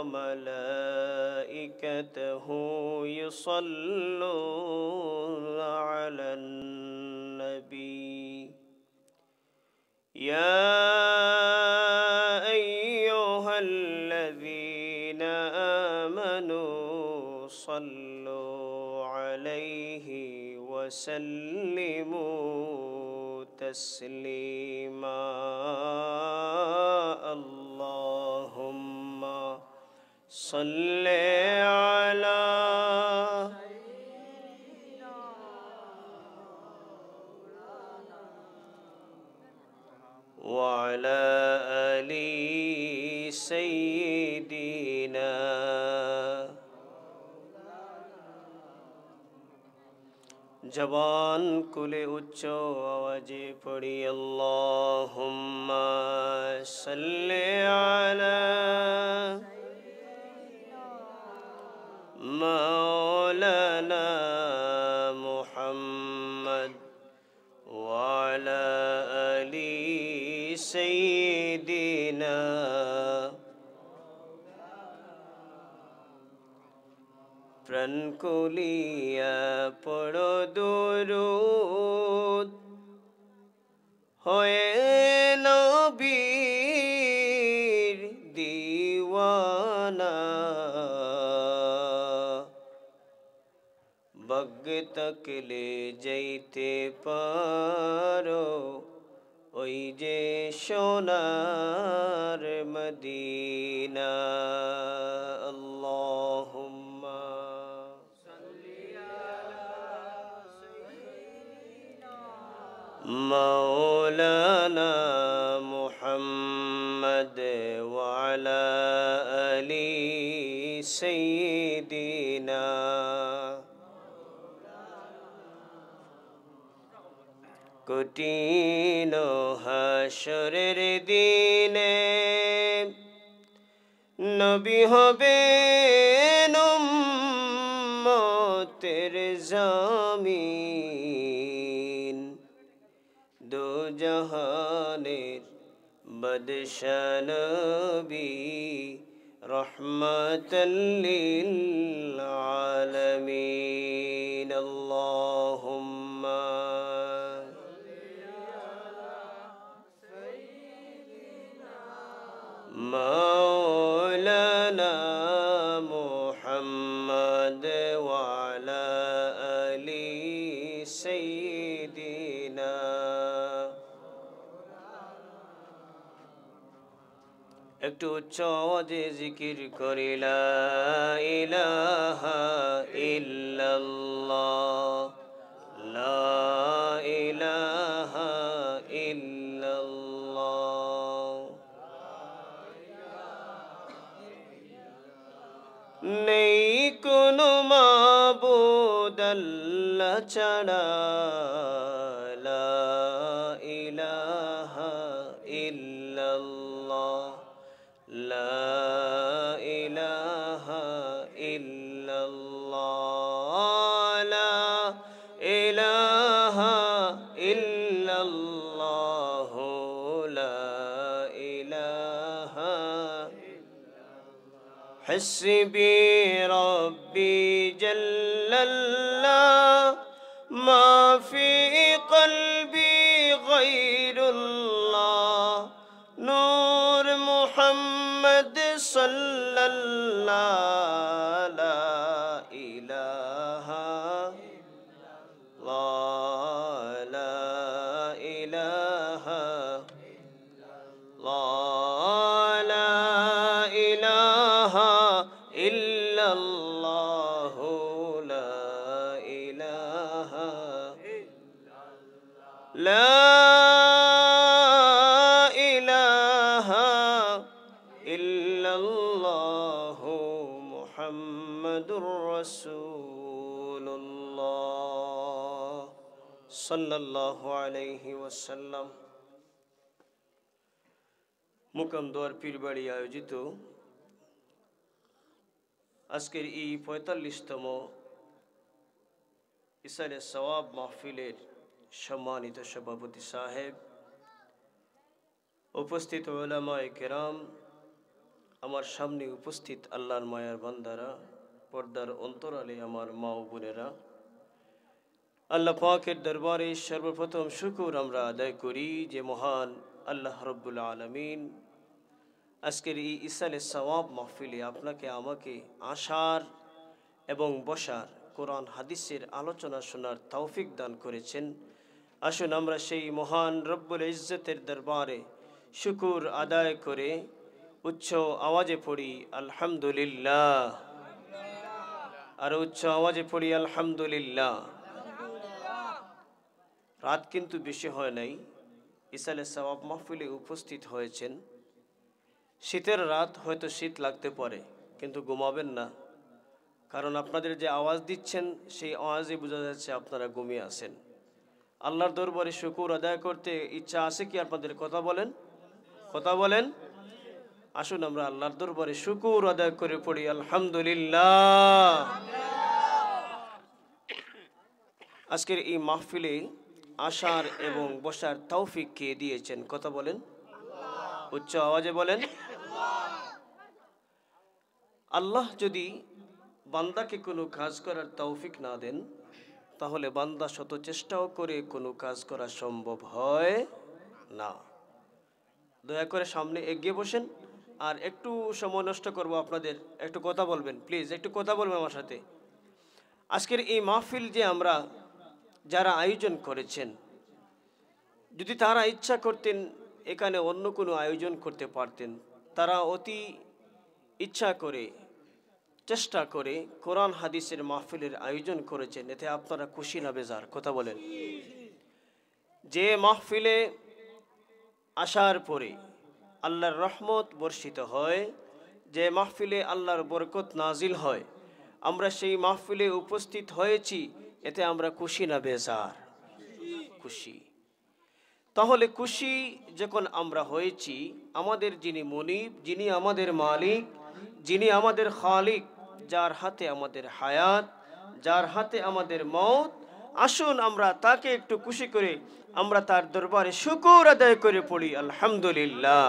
وملائكته يصلون على النبي يا أيها الذين آمنوا صلوا عليه وسلموا تسليما اللهم صل على وعلى آل سيدنا जबान कुले उच्चो आवाजे पड़ी अल्लाहुम्मा सल्ले अला मौलाना मुहम्मद वाला अली सय्यिदिना प्राण कुलिया पड़ो दुरूद होए नबीर दीवाना बग तक ले जाइते पारो ओई जे सोनार मदीना अल्लाहुम्मा मौलाना मुहम्मद वाला अली सय्यिदिना कठिन हाशरेर दिने नबी हबेन उम्मतेर जामीन दो जहानेर बादशाह नबी रहमतल लिल आलमीन अल्लाहुम्मा मौलाना मुहम्मद वाला अली सय्यिदिना একটু উচ্চ আওয়াজে জিকির করি লা ইলাহা ইল্লাল্লাহ লা ইলাহা ইল্লাল্লাহ নেই কোনো মাবুদ আল্লাহ ছাড়া লা ইলাহা ইল্লাল্লাহ লা ইলাহা ইল্লাল্লাহ লা ইলাহা ইল্লাল্লাহ লা ইলাহা حسبي ربي جل الله ما في قلبي غير الله نور محمد صلى الله لا إله الله لا إله الله لا إله إلا الله لا إله لا إله إلا الله محمد رسول الله صلى الله عليه وسلم मुकम दौर पीर बाड़ी आयोजित आजकेर এই ৪৫তম ইসালে সওয়াব মাহফিলের সম্মানিত সভাপতি সাহেব, উপস্থিত উলামায়ে কেরাম, আমার সামনে উপস্থিত আল্লাহর মায়ার বান্দারা, পর্দার অন্তরালে আমার মা ও বোনেরা, আল্লাহ পাকের দরবারে সর্বপ্রথম শুকর আমরা আদায় করি যে মহান আল্লাহ রব্বুল আলামিন আজকের এই ইসালে সওয়াব মাহফিলে আপনাকে আমাকে আসার এবং বসার কোরআন হাদিসের আলোচনা শোনার তৌফিক দান করেছেন। আসুন আমরা সেই মহান রব্বুল ইজ্জতের দরবারে শুকর আদায় করে উচ্চ আওয়াজে পড়ি আলহামদুলিল্লাহ, আর উচ্চ আওয়াজে পড়ি আলহামদুলিল্লাহ। রাত কিন্তু বেশি হয় নাই, ইসালে সওয়াব মাহফিলে উপস্থিত হয়েছেন। শীতের রাত, হয়তো শীত লাগতে পারে, কিন্তু ঘুমাবেন না, কারণ আপনাদের যে আওয়াজ দিচ্ছেন সেই আওয়াজে বোঝা যাচ্ছে আপনারা ঘুমিয়ে আছেন। আল্লাহর দরবারে শুকর আদায় করতে ইচ্ছা আছে কি আপনাদের? কথা বলেন, কথা বলেন। আসুন আমরা আল্লাহর দরবারে শুকর আদায় করে পড়ি আলহামদুলিল্লাহ। আজকের এই মাহফিলে আসার এবং বসার তৌফিক কে দিয়েছেন? কথা বলেন, উচ্চ আওয়াজে বলেন। আল্লাহ যদি বান্দাকে কোনো কাজ করার তৌফিক না দেন, তাহলে বান্দা শত চেষ্টাও করে কোনো কাজ করা সম্ভব হয় না। দয়া করে সামনে এগিয়ে বসেন, আর একটু সময় নষ্ট করবো আপনাদের। একটু কথা বলবেন প্লিজ, একটু কথা বলবেন আমার সাথে। আজকের এই মাহফিল যে আমরা যারা আয়োজন করেছেন, যদি তারা ইচ্ছা করতেন এখানে অন্য কোনো আয়োজন করতে পারতেন, তারা অতি ইচ্ছা করে চেষ্টা করে কোরআন হাদিসের মাহফিলের আয়োজন করেছেন। এতে আপনারা খুশি না বেজার? কথা বলেন। যে মাহফিলে আসার পরে আল্লাহর রহমত বর্ষিত হয়, যে মাহফিলে আল্লাহর বরকত নাজিল হয়, আমরা সেই মাহফিলে উপস্থিত হয়েছি, এতে আমরা খুশি না বেজার? খুশি। তাহলে খুশি যখন আমরা হয়েছি, আমাদের যিনি মুনিব, যিনি আমাদের মালিক, যিনি আমাদের খালিক, যার হাতে আমাদের হায়াত, যার হাতে আমাদের মওত, আসুন আমরা তাকে একটু খুশি করে আমরা তার দরবারে শুকর আদায় করে পড়ি আলহামদুলিল্লাহ।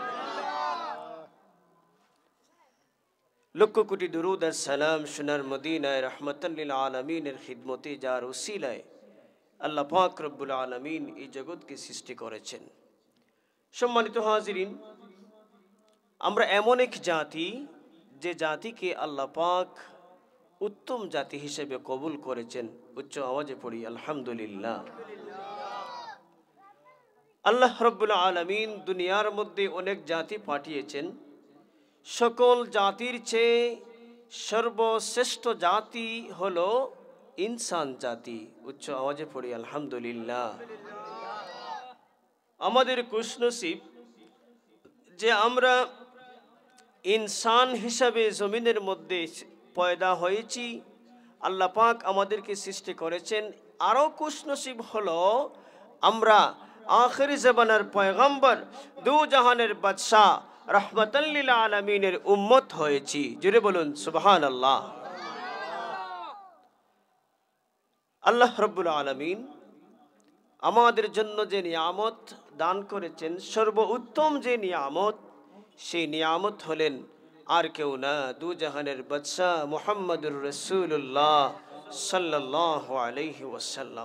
লক্ষ কোটি দুরুদ আর সালাম সোনার মদিনায় রহমতাল লিল আলামিনের খিদমতে, যার উসিলায় আল্লাহ পাক রব্বুল আলামিন এই জগৎকে সৃষ্টি করেছেন। সম্মানিত হাজিরিন, আমরা এমন এক জাতি, যে জাতিকে আল্লাহ পাক উত্তম জাতি হিসেবে কবুল করেছেন। উচ্চ আওয়াজে পড়ি আলহামদুলিল্লাহ। আল্লাহ রব্বুল আলামিন দুনিয়ার মধ্যে অনেক জাতি পাঠিয়েছেন। সকল জাতির চেয়ে সর্বশ্রেষ্ঠ জাতি হলো ইনসান জাতি। উচ্চ আওয়াজে পড়ি আলহামদুলিল্লাহ। আমাদের খুশনসিব যে আমরা ইনসান হিসাবে জমিনের মধ্যে পয়দা হয়েছি, আল্লাহ পাক আমাদেরকে সৃষ্টি করেছেন। আরও খুশনসিব হলো আমরা আখিরি জামানার পয়গম্বর, দু জাহানের বাদশাহ রহমাতাল লিল আলামিনের উম্মত হয়েছি। জোরে বলুন সুবহানাল্লাহ। আল্লাহ রব্বুল আলামিন আমাদের জন্য যে নিয়ামত দান করেছেন, সর্বোত্তম যে নিয়ামত, সেই নিয়ামত হলেন আর কেউ না, দু জাহানের বাদশাহ মুহাম্মদুর রাসূলুল্লাহ সাল্লাল্লাহু আলাইহি ওয়াসাল্লাম।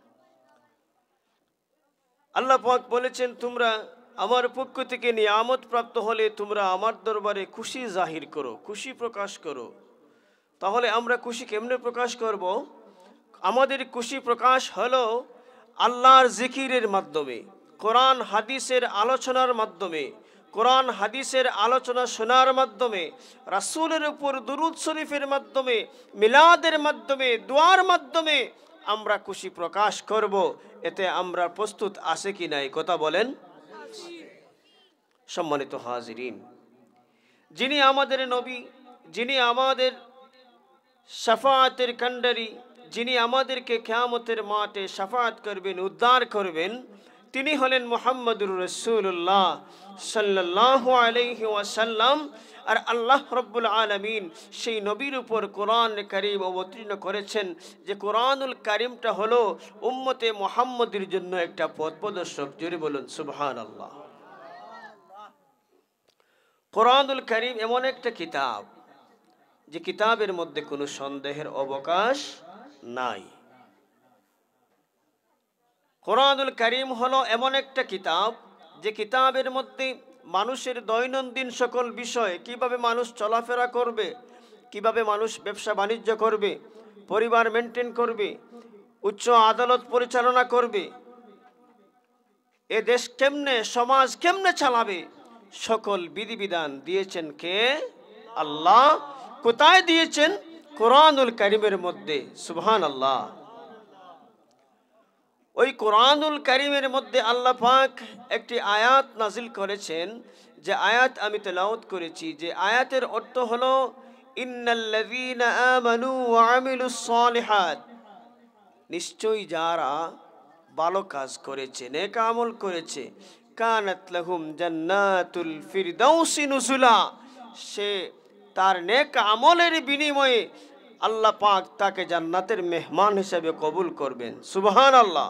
আল্লাহ পাক বলেছেন, তোমরা আমার পক্ষ থেকে নিয়ামত প্রাপ্ত হলে তোমরা আমার দরবারে খুশি জাহির করো, খুশি প্রকাশ করো। তাহলে আমরা খুশি কেমনে প্রকাশ করব? আমাদের খুশি প্রকাশ হলো আল্লাহর জিকিরের মাধ্যমে, কোরআন হাদিসের আলোচনার মাধ্যমে, কোরআন হাদিসের আলোচনা শোনার মাধ্যমে, রাসূলের উপর দুরূদ শরীফের মাধ্যমে, মিলাদের মাধ্যমে, দোয়ার মাধ্যমে আমরা খুশি প্রকাশ করব। এতে আমরা প্রস্তুত আছে কি নাই? কথা বলেন। সম্মানিত হাজিরিন, যিনি আমাদের নবী, যিনি আমাদের শাফাআতের কান্ডারি, যিনি আমাদেরকে কিয়ামতের মাঠে শাফাআত করবেন, উদ্ধার করবেন, তিনি হলেন মুহাম্মদুর রাসূলুল্লাহ সাল্লাল্লাহু আলাইহি ওয়াসাল্লাম। আর আল্লাহ রব্বুল আলামিন সেই নবীর উপর কোরআন কারীম অবতীর্ণ করেছেন, যে কোরআনুল কারীমটা হলো উম্মতে মুহাম্মদের জন্য একটা পথ প্রদর্শক। জোরে বলুন সুবহানাল্লাহ। কোরআনুল কারীম এমন একটা কিতাব যে কিতাবের মধ্যে কোনো সন্দেহের অবকাশ নাই। কোরআনুল কারীম হলো এমন একটা কিতাব যে কিতাবের মধ্যে মানুষের দৈনন্দিন সকল বিষয়, কিভাবে মানুষ চলাফেরা করবে, কিভাবে মানুষ ব্যবসা বাণিজ্য করবে, পরিবার মেনটেন করবে, উচ্চ আদালত পরিচালনা করবে, এ দেশ কেমনে, সমাজ কেমনে চালাবে, সকল বিধিবিধান দিয়েছেন কে? আল্লাহ। কোথায় দিয়েছেন? কোরআনুল কারীমের মধ্যে। সুবহানাল্লাহ। ওই কোরআনুল কারীমের মধ্যে আল্লাহ পাক একটি আয়াত নাজিল করেছেন, যে আয়াত আমি তেলাওয়াত করেছি, যে আয়াতের অর্থ হলো ইন্নাল্লাযীনা আমানু ওয়া আমিলুস সালিহাত, নিশ্চয়ই যারা ভালো কাজ করেছে, নেক আমল করেছে, কানাত লাহুম জান্নাতুল ফিরদাউসি নুজুলা, সে তার নেক আমলের বিনিময়ে আল্লাহ পাক তাকে জান্নাতের মেহমান হিসেবে কবুল করবেন। সুবহানাল্লাহ।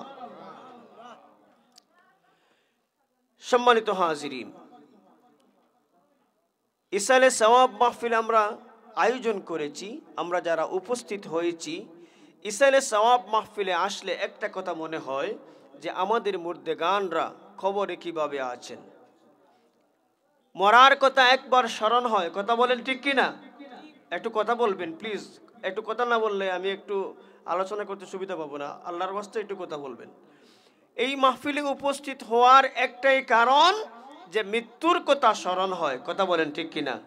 সম্মানিত হাজিরিন, ইসালে সওয়াব মাহফিল আমরা আয়োজন করেছি। আমরা যারা উপস্থিত হয়েছি ইসালে সওয়াব মাহফিলে আসলে একটা কথা মনে হয় যে আমাদের মধ্যে গানরা খবরে কিভাবে আছেন। মরার কথা একবার স্মরণ হয়, কথা বলেন ঠিক কিনা? একটু কথা বলবেন প্লিজ। একটু কথা না বললে আমি একটু আলোচনা করতে সুবিধা পাবো না। আল্লাহর ওয়াস্তে একটু কথা বলবেন। এই মাহফিলে উপস্থিত হওয়ার একটাই কারণ যে মৃত্যুর কথা স্মরণ হয়, কথা বলেন ঠিক কিনা?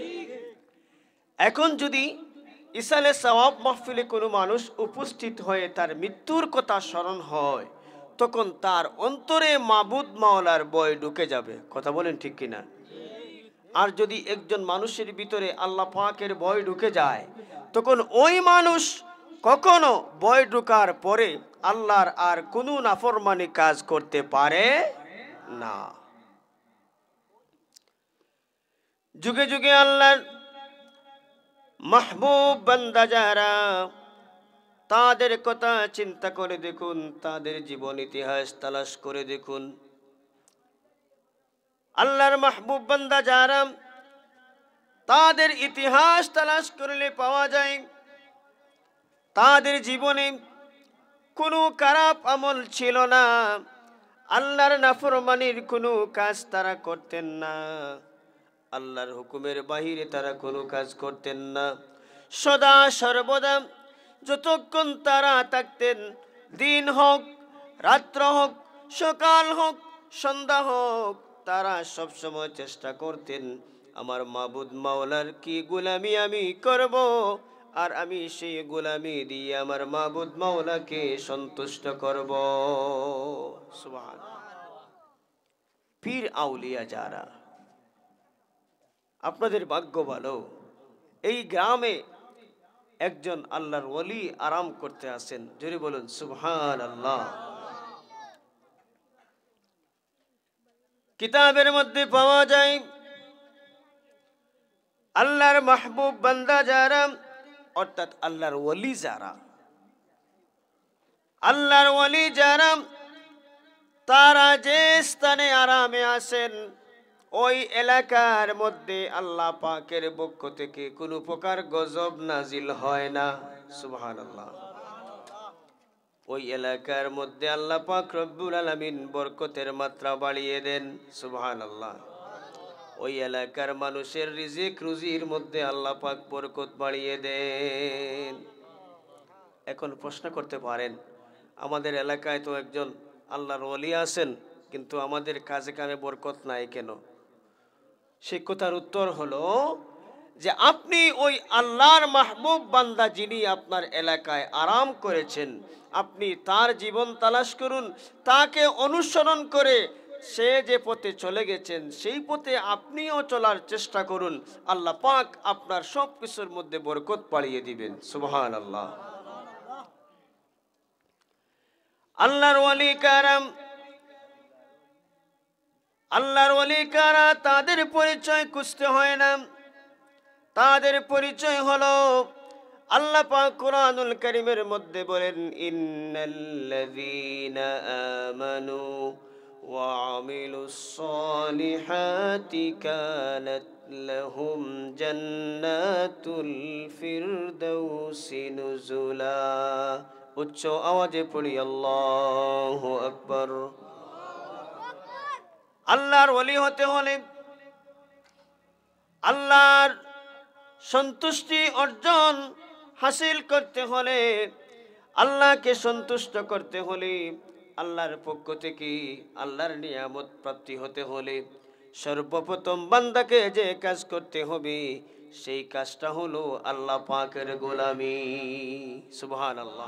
এখন যদি ইসালে সওয়াব মাহফিলে কোনো মানুষ উপস্থিত হয়ে তার মৃত্যুর কথা স্মরণ হয়, তখন তার অন্তরে মাবুদ মাওলার ভয় ঢুকে যাবে, কথা বলেন ঠিক কিনা? আর যদি একজন মানুষের ভিতরে আল্লাহ পাকের ভয় ঢুকে যায়, তখন ওই মানুষ কখনো ভয় ঢুকার পরে আল্লাহর আর কোনো নাফরমানি কাজ করতে পারে না। যুগে যুগে আল্লাহর মাহবুব বান্দা যারা, তাদের কথা চিন্তা করে দেখুন, তাদের জীবন ইতিহাস তালাশ করে দেখুন। আল্লাহর মাহবুব বান্দা যারা, তাদের ইতিহাস তালাশ করলে পাওয়া যায় তাদের জীবনে কোনো খারাপ আমল ছিল না, আল্লাহর নাফরমানির কোনো কাজ তারা করতেন না, আল্লাহর হুকুমের বাহিরে তারা কোনো কাজ করতেন না। সদা সর্বদা যতক্ষণ তারা থাকতেন, দিন হোক, রাত্র হোক, সকাল হোক, সন্ধ্যা হোক, তারা সবসময় চেষ্টা করতেন আমার মাবুদ মাওলার কি গোলামি আমি করব, আর আমি সেই গোলামি দিয়ে আমার মাবুদ মাওলাকে সন্তুষ্ট করব। সুবহানাল্লাহ। পীর আউলিয়া যারা, আপনাদের ভাগ্য ভালো, এই গ্রামে একজন আল্লাহর ওলি আরাম করতে আসেন। জোরে বলুন সুবহানাল্লাহ। কিতাবের মধ্যে পাওয়া যায় আল্লাহর মাহবুব বান্দা যারা, অর্থাৎ আল্লাহর ওলি যারা, আল্লাহর ওলি যারা, তারা যে স্থানে আরামে আসেন, ওই এলাকার মধ্যে আল্লাহ পাকের পক্ষ থেকে কোনো প্রকার গজব নাজিল হয় না। সুবহানাল্লাহ। ওই এলাকার মধ্যে আল্লাহ পাক রব্বুল আলামিন বরকতের মাত্রা বাড়িয়ে দেন। সুবহানাল্লাহ। ওই এলাকার মানুষের রিজিক রুজির মধ্যে আল্লাহ পাক বরকত বাড়িয়ে দেন। এখন প্রশ্ন করতে পারেন, আমাদের এলাকায় তো একজন আল্লাহর ওলি আছেন, কিন্তু আমাদের কাজে কামে বরকত নাই কেন? সেই কথার উত্তর হলো যে আপনি ওই আল্লাহর মাহবুব বান্দা যিনি আপনার এলাকায় আরাম করেছেন, আপনি তার জীবন তালাশ করুন, তাকে অনুসরণ করে সে যে পথে চলে গেছেন সেই পথে আপনিও চলার চেষ্টা করুন। আল্লাহ পাক আপনার সব কিছুর মধ্যে বরকত বাড়িয়ে দিবেন। সুবহানাল্লাহ। আল্লাহর ওলি কারাম, আল্লাহর ওলি কারা, তাদের পরিচয় খুঁজতে হয় না। তাদের পরিচয় হলো আল্লাহ পাক কোরআনুল কারীমের মধ্যে বলেন, ইন্নাল্লাযীনা আমানু وعملوا الصالحات كانت لهم جنات الفردوس نزلا উচ্চ আওয়াজে পড়ি আল্লাহু আকবার। আল্লাহর ওলি হতে হলে, আল্লাহর সন্তুষ্টি অর্জন হাসিল করতে হলে, আল্লাহকে সন্তুষ্ট করতে হলে, আল্লাহর পক্ষ থেকে আল্লাহর নিয়ামত প্রাপ্তি হতে হলে সর্বপ্রথম বান্দাকে যে কাজ করতে হবে সেই কাজটা হলো আল্লাহ পাকের গোলামি। সুবহানাল্লাহ।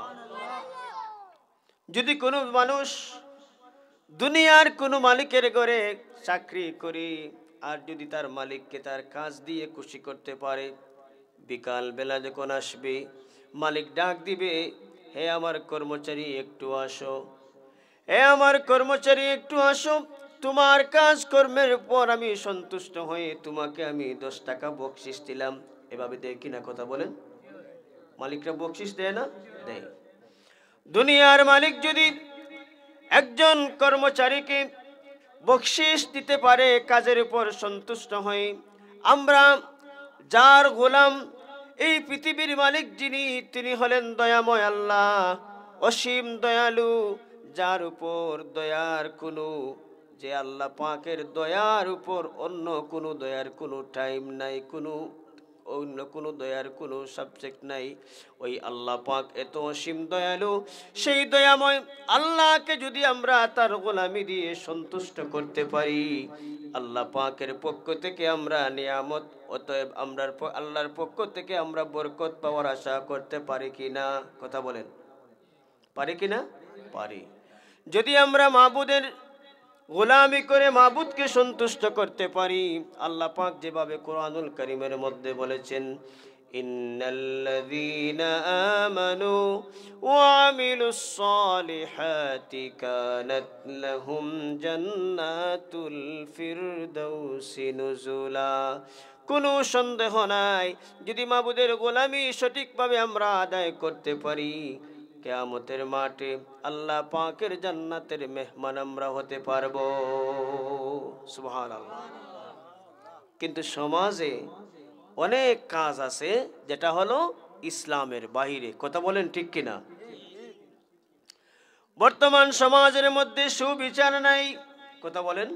যদি কোনো মানুষ দুনিয়ার কোনো মালিকের ঘরে চাকরি করে আর যদি তার মালিককে তার কাজ দিয়ে খুশি করতে পারে, বিকাল বেলা যখন আসবে মালিক ডাক দিবে, হে আমার কর্মচারী একটু আসো, হে আমার কর্মচারী একটু আসো, তোমার কাজ কর্মের পর আমি সন্তুষ্ট হয়ে তোমাকে আমি 10 টাকা বকশিশ দিলাম। এভাবে দেয় কিনা কথা বলেন? মালিকরা বকশিশ দেয় না? দেয়। দুনিয়ার মালিক যদি একজন কর্মচারীকে বকশিশ দিতে পারে কাজের উপর সন্তুষ্ট হয়ে, আমরা যার গোলাম, এই পৃথিবীর মালিক যিনি, তিনি হলেন দয়াময় আল্লাহ, অসীম দয়ালু, যার উপর দয়ার কোনো, যে আল্লাহ পাকের দয়ার উপর অন্য কোনো দয়ার কোনো টাইম নাই, কোনো অন্য কোনো দয়ার কোনো সাবজেক্ট নাই। ওই আল্লাহ পাক এত অসীম দয়ালু, সেই দয়াময় আল্লাহকে যদি আমরা তার গোলামি দিয়ে সন্তুষ্ট করতে পারি, আল্লাহ পাকের পক্ষ থেকে আমরা নিয়ামত, অতএব আমরা আল্লাহর পক্ষ থেকে আমরা বরকত পাওয়ার আশা করতে পারি কিনা? কথা বলেন, পারি কিনা? পারি। যদি আমরা মাবুদের গোলামি করে মাবুদকে সন্তুষ্ট করতে পারি, আল্লাহ পাক যেভাবে কোরআনুল কারীমের মধ্যে বলেছেন, ইন্নাল্লাযীনা আমানু ওয়া আমিলুস সালিহাতি কানাত লাহুম জান্নাতুল ফিরদাউসি নুজুলা। কোনো সন্দেহ নাই, যদি মাবুদের গোলামি সঠিকভাবে আমরা আদায় করতে পারি, কিয়ামতের মাঠে আল্লাহ পাকের জান্নাতের মেহমান আমরা হতে পারবো। সুবহানাল্লাহ। কিন্তু সমাজে অনেক কাজ আছে যেটা হলো ইসলামের বাহিরে। কথা বলেন ঠিক কিনা? বর্তমান সমাজের মধ্যে সুবিচার নাই। কথা বলেন।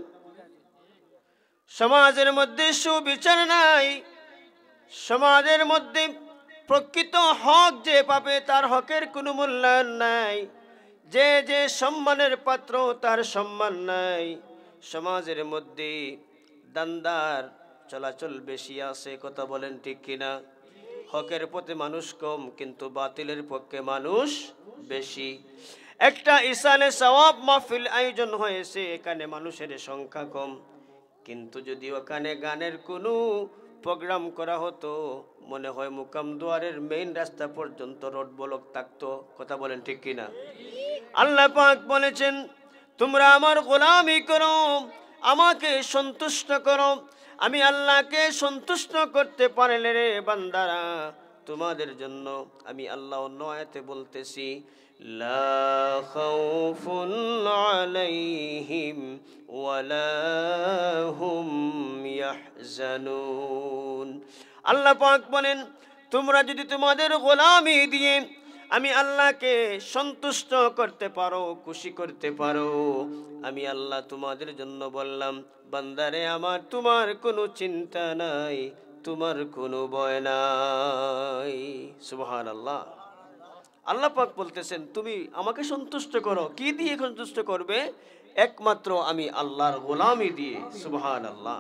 সমাজের মধ্যে সুবিচার নাই। সমাজের মধ্যে প্রকৃত হক যে পাবে তার হকের কোনো মূল্যায়ন নাই। যে যে সম্মানের পাত্র তার সম্মান নাই। সমাজের মধ্যে দান্দার চলাচল বেশি আছে। কথা বলেন ঠিক কিনা? হকের পথে মানুষ কম, কিন্তু বাতিলের পক্ষে মানুষ বেশি। একটা ইসালে সওয়াব মাহফিল আয়োজন হয়েছে, এখানে মানুষের সংখ্যা কম, কিন্তু যদি ওখানে গানের কোনো প্রোগ্রাম করা হতো, মনে হয় মুকাম দুয়ারের মেইন রাস্তা পর্যন্ত রোড ব্লক থাকতো। কথা বলেন ঠিক কিনা? আল্লাহ পাক বলেছেন, তোমরা আমার গোলামি করো, আমাকে সন্তুষ্ট করো। আমি আল্লাহকে সন্তুষ্ট করতে পারলে রে বান্দারা, তোমাদের জন্য আমি আল্লাহ অন্য আয়াতে বলতেছি, লা খাউফুন আলাইহিম ওয়ালা হুম ইয়াহজানুন। আল্লাহ পাক বলেন, তোমরা যদি তোমাদের গোলামি দিয়ে আমি আল্লাহকে সন্তুষ্ট করতে পারো, খুশি করতে পারো, আমি আল্লাহ তোমাদের জন্য বললাম, বান্দারে আমার, তোমার কোনো চিন্তা নাই, তোমার কোনো ভয় নাই। সুবহানাল্লাহ। আল্লাহ পাক বলতেছেন, তুমি আমাকে সন্তুষ্ট করো। কি দিয়ে সন্তুষ্ট করবে? একমাত্র আমি আল্লাহর গোলামি দিয়ে। সুবহানাল্লাহ।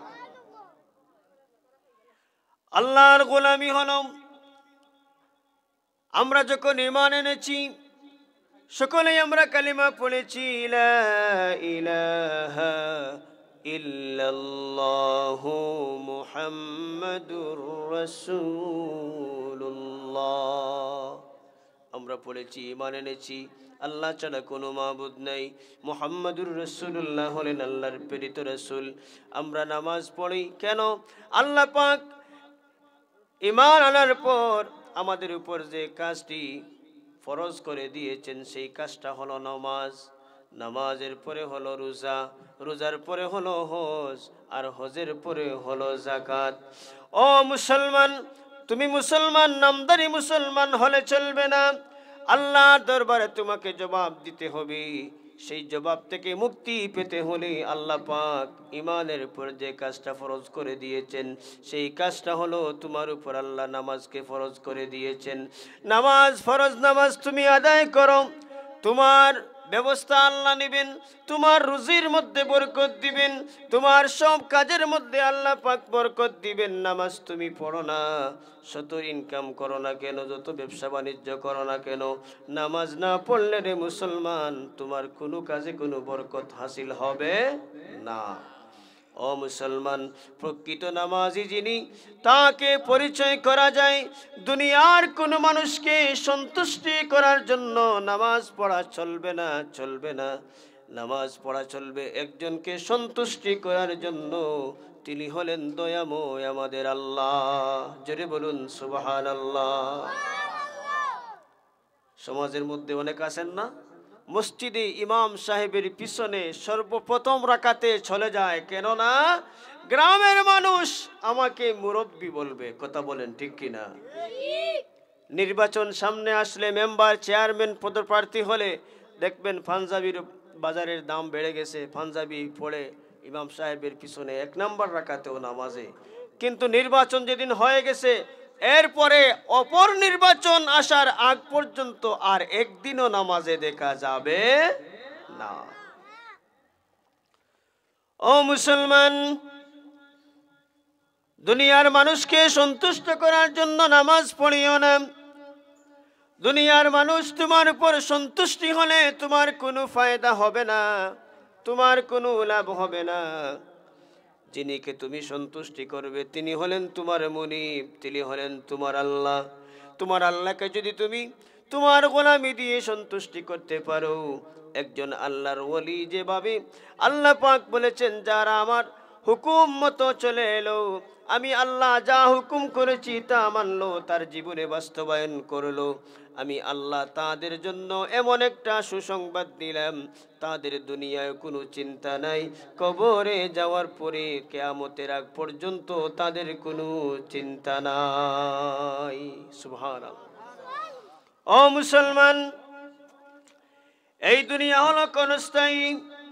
আল্লাহর গোলামি হলো, আমরা যখন ঈমান এনেছি, সকলেই আমরা কালিমা পড়েছি, লা ইলাহা ইল্লাল্লাহু মুহাম্মাদুর রাসূলুল্লাহ। আমরা পড়েছি, ঈমান এনেছি, আল্লাহ ছাড়া কোনো মাবুদ নাই, মুহাম্মাদুর রাসূলুল্লাহ হলেন আল্লাহর প্রেরিত রাসূল। আমরা নামাজ পড়ি কেন? আল্লাহ পাক ঈমান আনার পর আমাদের উপর যে কাজটি ফরজ করে দিয়েছেন, সেই কাজটা হলো নামাজ। নামাজের পরে হলো রোজা, রোজার পরে হলো হজ, আর হজের পরে হলো যাকাত। ও মুসলমান, তুমি মুসলমান নামদারি মুসলমান হলে চলবে না। আল্লাহর দরবারে তোমাকে জবাব দিতে হবে। সেই জবাব থেকে মুক্তি পেতে হলে আল্লাহ পাক ইমানের উপর যে কাজটা ফরজ করে দিয়েছেন, সেই কাজটা হলো তোমার উপর আল্লাহ নামাজকে ফরজ করে দিয়েছেন। নামাজ ফরজ নামাজ তুমি আদায় করো, তোমার ব্যবস্থা আল্লাহ নেবেন, তোমার রুজির মধ্যে বরকত দিবেন, তোমার সব কাজের মধ্যে আল্লাহ পাক বরকত দিবেন। নামাজ তুমি পড়ো না, শত ইনকাম করো না কেন, যত ব্যবসা বাণিজ্য করো না কেন, নামাজ না পড়লে রে মুসলমান তোমার কোনো কাজে কোনো বরকত হাসিল হবে না। ও মুসলমান, প্রকৃত নামাজি যিনি, তাকে পরিচয় করা যায় দুনিয়ার কোনো মানুষকে সন্তুষ্টি করার জন্য নামাজ পড়া চলবে না, চলবে না। নামাজ পড়া চলবে একজনকে সন্তুষ্টি করার জন্য, তিনি হলেন দয়াময় আমাদের আল্লাহ। জোরে বলুন সুবহানাল্লাহ। সমাজের মধ্যে অনেক আছেন না, মসজিদে ইমাম সাহেবের পিছনে সর্বপ্রথম রাকাতে চলে যায়, কেননা গ্রামের মানুষ আমাকে মুরব্বি বলবে। কথা বলেন ঠিক কিনা? নির্বাচন সামনে আসলে, মেম্বার চেয়ারম্যান পদপ্রার্থী হলে দেখবেন পাঞ্জাবির বাজারের দাম বেড়ে গেছে, পাঞ্জাবি পড়ে ইমাম সাহেবের পিছনে 1 নম্বর রাকাতেও নামাজে। কিন্তু নির্বাচন যেদিন হয়ে গেছে, এরপরে অপর নির্বাচন আসার আগ পর্যন্ত আর একদিনও নামাজে দেখা যাবে না। ও মুসলমান, দুনিয়ার মানুষকে সন্তুষ্ট করার জন্য নামাজ পড়িও না। দুনিয়ার মানুষ তোমার উপর সন্তুষ্টি হলে তোমার কোনো ফায়দা হবে না, তোমার কোনো লাভ হবে না। যিনিকে তুমি সন্তুষ্টি করবে তিনি হলেন তোমার মুনিব, তিনি হলেন তোমার আল্লাহ। তোমার আল্লাহকে যদি তুমি তোমার গোলামি দিয়ে সন্তুষ্টি করতে পারো, একজন আল্লাহর ওলি যেভাবে আল্লাহ পাক বলেছেন, যারা আমার হুকুম মতো চলে এলো, আমি আল্লাহ যা হুকুম করেছি তা মানলো, তার জীবনে বাস্তবায়ন করলো, আমি আল্লাহ তাদের জন্য এমন একটা সুসংবাদ দিলাম, তাদের দুনিয়ায় কোনো চিন্তা নাই, কবরে যাওয়ার পরে কিয়ামতের আগ পর্যন্ত তাদের কোনো চিন্তা নাই। সুবহানাল্লাহ। ও মুসলমান, এই দুনিয়া হলো ক্ষণস্থায়ী,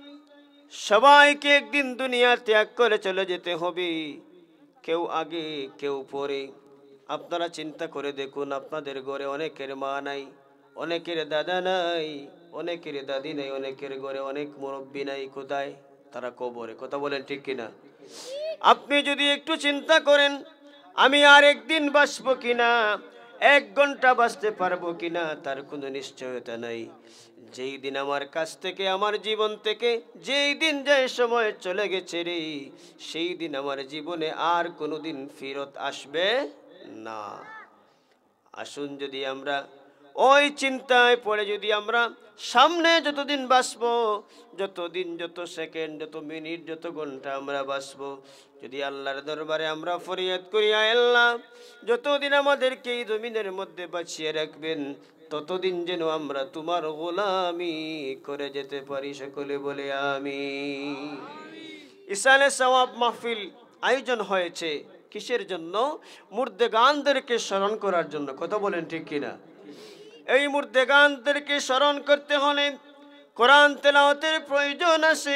সবাইকে একদিন দুনিয়া ত্যাগ করে চলে যেতে হবে, কেউ আগে কেউ পরে। আপনারা চিন্তা করে দেখুন, আপনাদের ঘরে অনেকের মা নাই, অনেকের দাদা নাই, অনেকের দাদি নাই, অনেকের ঘরে অনেক মুরব্বী নাই, কোথায়? তারা কবরে। কথা বলেন ঠিক কিনা? আপনি যদি একটু চিন্তা করেন, আমি আর একদিন বাঁচবো কিনা, 1 ঘন্টা বাঁচতে পারবো কিনা, তার কোনো নিশ্চয়তা নাই। যেই দিন আমার কাছ থেকে, আমার জীবন থেকে যেই দিন যে সময় চলে গেছে রে, সেই দিন আমার জীবনে আর কোনো দিন ফেরত আসবে না। আসুন যদি আমরা ওই চিন্তায় পড়ে যদি আমরা সামনে যতদিন বাঁচবো, যতদিন, যত সেকেন্ড, যত মিনিট, যত ঘন্টা আমরা বাঁচবো, যদি আল্লাহর দরবারে আমরা ফরিয়াদ করি, আল্লাহ যতদিন আমাদেরকে এই জমিনের মধ্যে বাঁচিয়ে রাখবেন, ততদিন যেন আমরা তোমার গোলামি করে যেতে পারি। সকলে বলে আমিন। ইসালে সওয়াব মাহফিল আয়োজন হয়েছে কিসের জন্য? মুর্দেগানদেরকে স্মরণ করার জন্য। কথা বলেন ঠিক কিনা? এই মুর্দেগানদেরকে স্মরণ করতে হলে কোরআন তেলাওয়াতের প্রয়োজন আছে,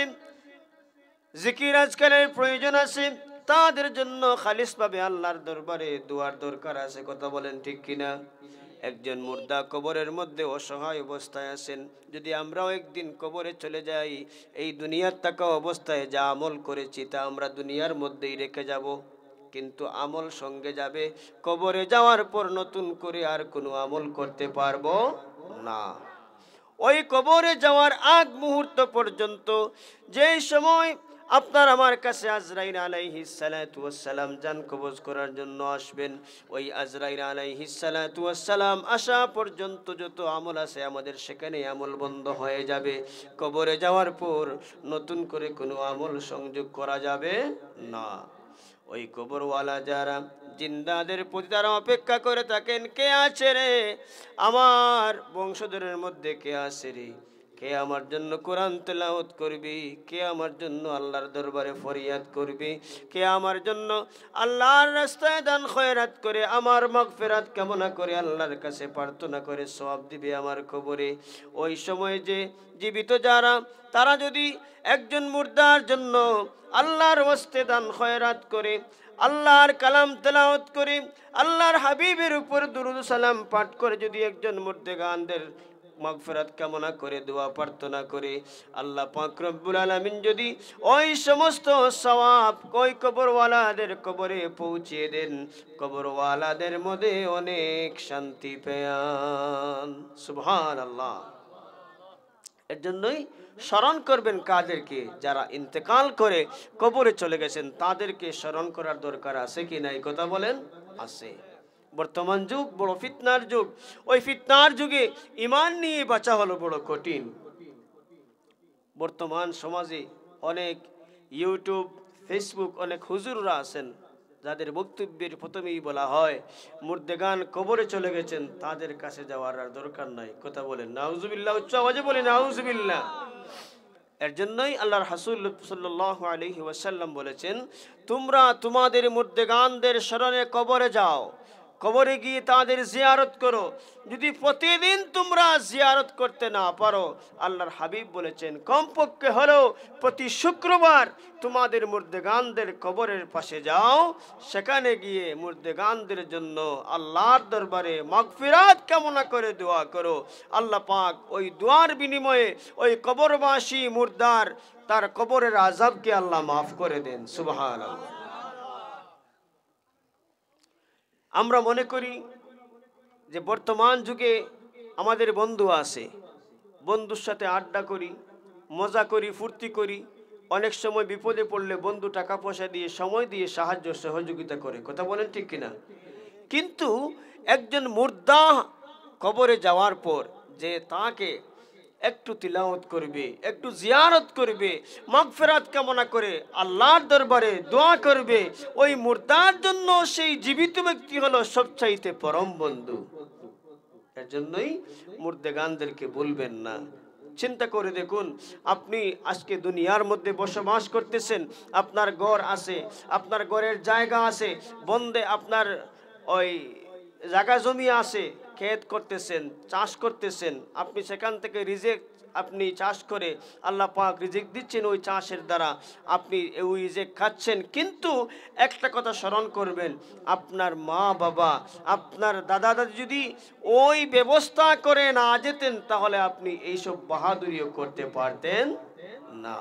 জিকির আজকারের প্রয়োজন আছে, তাদের জন্য খালিসভাবে আল্লাহর দরবারে দোয়ার দরকার আছে। কথা বলেন ঠিক কিনা? একজন মুর্দা কবরের মধ্যে অসহায় অবস্থায় আছেন, যদি আমরাও একদিন কবরে চলে যাই, এই দুনিয়ার থাকা অবস্থায় যা আমল করেছি তা আমরা দুনিয়ার মধ্যেই রেখে যাব, কিন্তু আমল সঙ্গে যাবে। কবরে যাওয়ার পর নতুন করে আর কোনো আমল করতে পারবো না। ওই কবরে যাওয়ার আগ মুহূর্ত পর্যন্ত, যেই সময় আপনার আমার কাছে আজরাইল আলাইহিস সালাতু ওয়াস সালাম জান কবজ করার জন্য আসবেন, ওই আজরাইল আলাইহিস সালাতু ওয়াস সালাম আসা পর্যন্ত যত আমল আছে আমাদের সেখানে আমল বন্ধ হয়ে যাবে। কবরে যাওয়ার পর নতুন করে কোনো আমল সংযোগ করা যাবে না। ওই কবরওয়ালা যারা জিন্দাদের প্রতি তারা অপেক্ষা করে থাকেন, কে আছে রে আমার বংশধরের মধ্যে, কে আছে রে, কে আমার জন্য কোরআন তেলাওয়াত করবে, কে আমার জন্য আল্লাহর দরবারে ফরিয়াদ করবে, কে আমার জন্য আল্লাহর রাস্তায় দান খয়রাত করে আমার মাগফিরাত কামনা করে আল্লাহর কাছে প্রার্থনা করে সওয়াব দিবে আমার কবরে। ওই সময় যে জীবিত যারা, তারা যদি একজন মুর্দার জন্য আল্লাহর ওয়াস্তে দান খয়রাত করে, আল্লাহর কালাম তেলাওয়াত করে, আল্লাহর হাবিবের উপর দুরূদ সালাম পাঠ করে যদি একজন মুর্দেগানদের মাগফিরাত কামনা করে দোয়া প্রার্থনা করে, আল্লাহ পাক রব্বুল আলামিন যদি ওই সমস্ত সওয়াব ওই কবরওয়ালাদের কবরে পৌঁছিয়ে দেন, কবরওয়ালাদের মধ্যে অনেক শান্তি পেয়ান। সুবহানাল্লাহ। এর জন্যই স্মরণ করবেন কাদেরকে, যারা ইন্তেকাল করে কবরে চলে গেছেন, তাদেরকে স্মরণ করার দরকার আছে কি নাই? কথা বলেন, আছে। বর্তমান যুগ বড় ফিতনার যুগ। ওই ফিতনার যুগে ঈমান নিয়ে বাঁচা হলো বড় কঠিন। বর্তমান সমাজে অনেক ইউটিউব, ফেসবুক, অনেক হুজুররা আছেন যাদের বক্তব্যের প্রথমেই বলা হয় মুর্দেগান কবরে চলে গেছেন, তাদের কাছে যাওয়ার আর দরকার নাই। কথা বলেন নাউজুবিল্লাহ, উচ্চ আওয়াজে বলেন নাউজুবিল্লাহ। এর জন্যই আল্লাহর রাসূল সাল্লাল্লাহু আলাইহি ওয়াসাল্লাম বলেছেন, তোমরা তোমাদের মুর্দেগানদের স্মরণে কবরে যাও, কবরে গিয়ে তাদের জিয়ারত করো। যদি প্রতিদিন তোমরা জিয়ারত করতে না পারো, আল্লাহর হাবিব বলেছেন কমপক্ষে হলেও প্রতি শুক্রবার তোমাদের মুর্দেগানদের কবরের পাশে যাও, সেখানে গিয়ে মুর্দেগানদের জন্য আল্লাহর দরবারে মাগফিরাত কামনা করে দোয়া করো। আল্লাহ পাক ওই দোয়ার বিনিময়ে ওই কবরবাসী মুর্দার তার কবরের আযাবকে আল্লাহ মাফ করে দেন। সুবহানাল্লাহ। আমরা মনে করি যে বর্তমান যুগে আমাদের বন্ধু আছে, বন্ধুর সাথে আড্ডা করি, মজা করি, ফুর্তি করি, অনেক সময় বিপদে পড়লে বন্ধু টাকা পয়সা দিয়ে, সময় দিয়ে সাহায্য সহযোগিতা করে। কথা বলেন ঠিক কিনা? কিন্তু একজন মুর্দা কবরে যাওয়ার পর যে তাকে একটু তিলাওয়াত করবে, একটু জিয়ারত করবে, মাগফিরাত কামনা করে আল্লাহর দরবারে দোয়া করবে, ওই মুর্দার জন্য সেই জীবিত ব্যক্তি হলো সবচাইতে পরম বন্ধু। এর জন্যই মুর্দেগানদেরকে বলবেন না। চিন্তা করে দেখুন, আপনি আজকে দুনিয়ার মধ্যে বসবাস করতেছেন, আপনার ঘর আছে, আপনার ঘরের জায়গা আছে, বন্দে আপনার ওই জায়গা জমি আছে, ক্ষেত করতেছেন, চাষ করতেছেন, আপনি সেখান থেকে রিজিক আপনি চাষ করে আল্লাহ পাক রিজিক দিচ্ছেন, ওই চাষের দ্বারা আপনি ওই রিজিক খাচ্ছেন। কিন্তু একটা কথা স্মরণ করবেন, আপনার মা বাবা, আপনার দাদা দাদি যদি ওই ব্যবস্থা করে না যেতেন, তাহলে আপনি এইসব বাহাদুরিও করতে পারতেন না।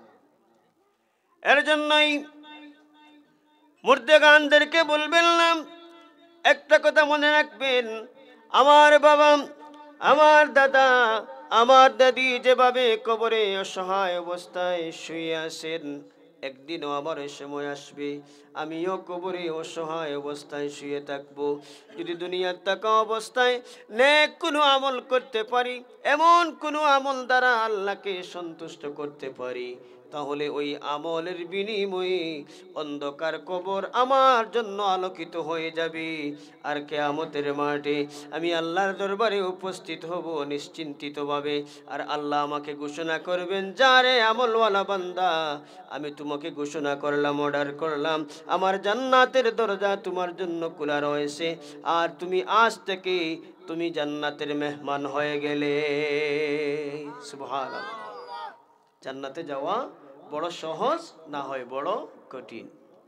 এর জন্যই মুর্দেগানদেরকে বলবেন না। একটা কথা মনে রাখবেন, আমার বাবা, আমার দাদা, আমার দাদি যেভাবে কবরে অসহায় অবস্থায় শুয়ে আছেন, একদিনও আমার সময় আসবে আমিও কবরে অসহায় অবস্থায় শুয়ে থাকবো। যদি দুনিয়ার থাকা অবস্থায় নেক কোনো আমল করতে পারি, এমন কোনো আমল দ্বারা আল্লাহকে সন্তুষ্ট করতে পারি, তাহলে ওই আমলের বিনিময়ে অন্ধকার কবর আমার জন্য আলোকিত হয়ে যাবে। আর কিয়ামতের মাঠে আমি আল্লাহর দরবারে উপস্থিত হব নিশ্চিন্তিতভাবে। আর আল্লাহ আমাকে ঘোষণা করবেন, যারে আমলওয়ালা বান্দা, আমি তোমাকে ঘোষণা করলাম, অর্ডার করলাম, আমার জান্নাতের দরজা তোমার জন্য খোলা রয়েছে, আর তুমি আজ থেকে তুমি জান্নাতের মেহমান হয়ে গেলে। সুবহানাল্লাহ। জান্নাতে যাওয়া বড় সহজ না হয় বড় কঠিন।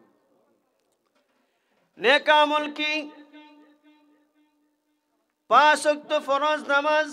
নেক আমল কি? 5 ওয়াক্ত ফরজ নামাজ।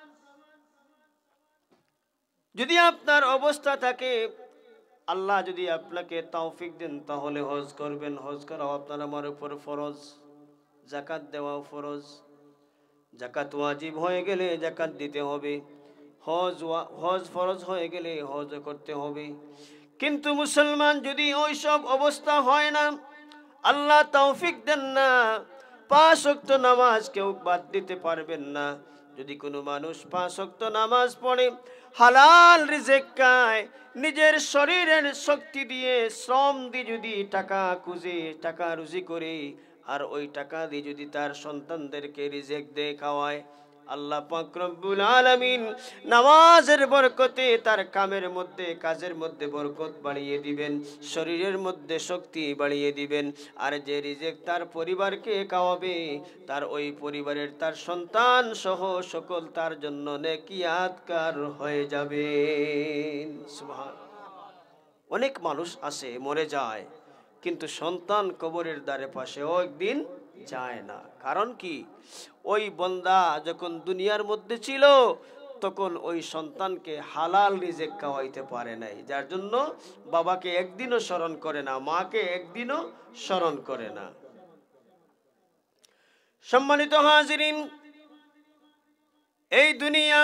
যদি আপনার অবস্থা থাকে, আল্লাহ যদি আপনাকে তৌফিক দেন, তাহলে হজ করবেন। হজ করা আপনার আমার উপর ফরজ। যাকাত দেওয়া ফরজ। যাকাত ওয়াজিব হয়ে গেলে যাকাত দিতে হবে। হজ ফরজ হয়ে গেলে হজ করতে হবে। কিন্তু মুসলমান যদি ওই সব অবস্থা হয় না, আল্লাহ তৌফিক দেন না, 5 ওয়াক্ত নামাজ কেউ বাদ দিতে পারবেন না। যদি কোনো মানুষ 5 ওয়াক্ত নামাজ পড়ে, হালাল রিজিক খায়, নিজের শরীরের শক্তি দিয়ে, শ্রম দিয়ে যদি টাকা খুঁজে টাকা রুজি করে, আর ওই টাকা দিয়ে যদি তার সন্তানদেরকে রিজিক দিয়ে খাওয়ায়, আল্লাহ পাক রব্বুল আলামিন নামাজের বরকতে তার কামের মধ্যে কাজের মধ্যে বরকত বাড়িয়ে দিবেন, শরীরের মধ্যে শক্তি বাড়িয়ে দিবেন। আর যে রিজিক তার পরিবারকে খাওয়াবে, তার ওই পরিবারের তার সন্তান সহ সকল তার জন্য নেকিয়াতকার হয়ে যাবে। সুবহান। অনেক মানুষ আসে মরে যায়, কিন্তু সন্তান কবরের দ্বারে পাশেও একদিন যায় না। কারণ কি? ওই বান্দা যখন দুনিয়ার মধ্যে ছিল তখন ওই সন্তানকে হালাল রিজিক খাওয়াইতে পারে নাই, যার জন্য বাবাকে একদিনও স্মরণ করে না, মাকে একদিনও স্মরণ করে না। সম্মানিত হাজিরিন, এই দুনিয়া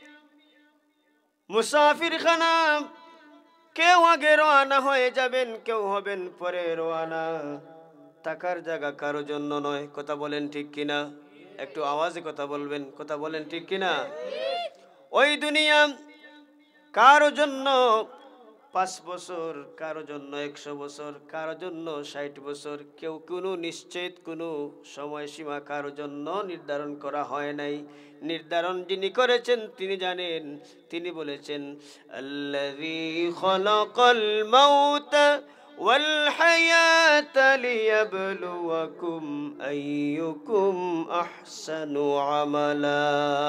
মুসাফির খানা। কেউ আগে রওনা হয়ে যাবেন, কেউ হবেন পরে রওনা। থাকার জায়গা কারো জন্য নয়। কথা বলেন ঠিক কিনা? একটু আওয়াজে কথা বলবেন। কথা বলেন ঠিক কিনা? ওই দুনিয়া কারো জন্য 5 বছর, কারো জন্য 100 বছর, কারো জন্য 60 বছর। কেউ কোনো নিশ্চিত কোনো সময়সীমা কারো জন্য নির্ধারণ করা হয় নাই। নির্ধারণ যিনি করেছেন তিনি জানেন। তিনি বলেছেন, আল্লাযী খালাকাল মাউতা ওয়াল হায়াতা লিয়াবলুয়াকুম আইয়ুকুম আহসানু আমালা।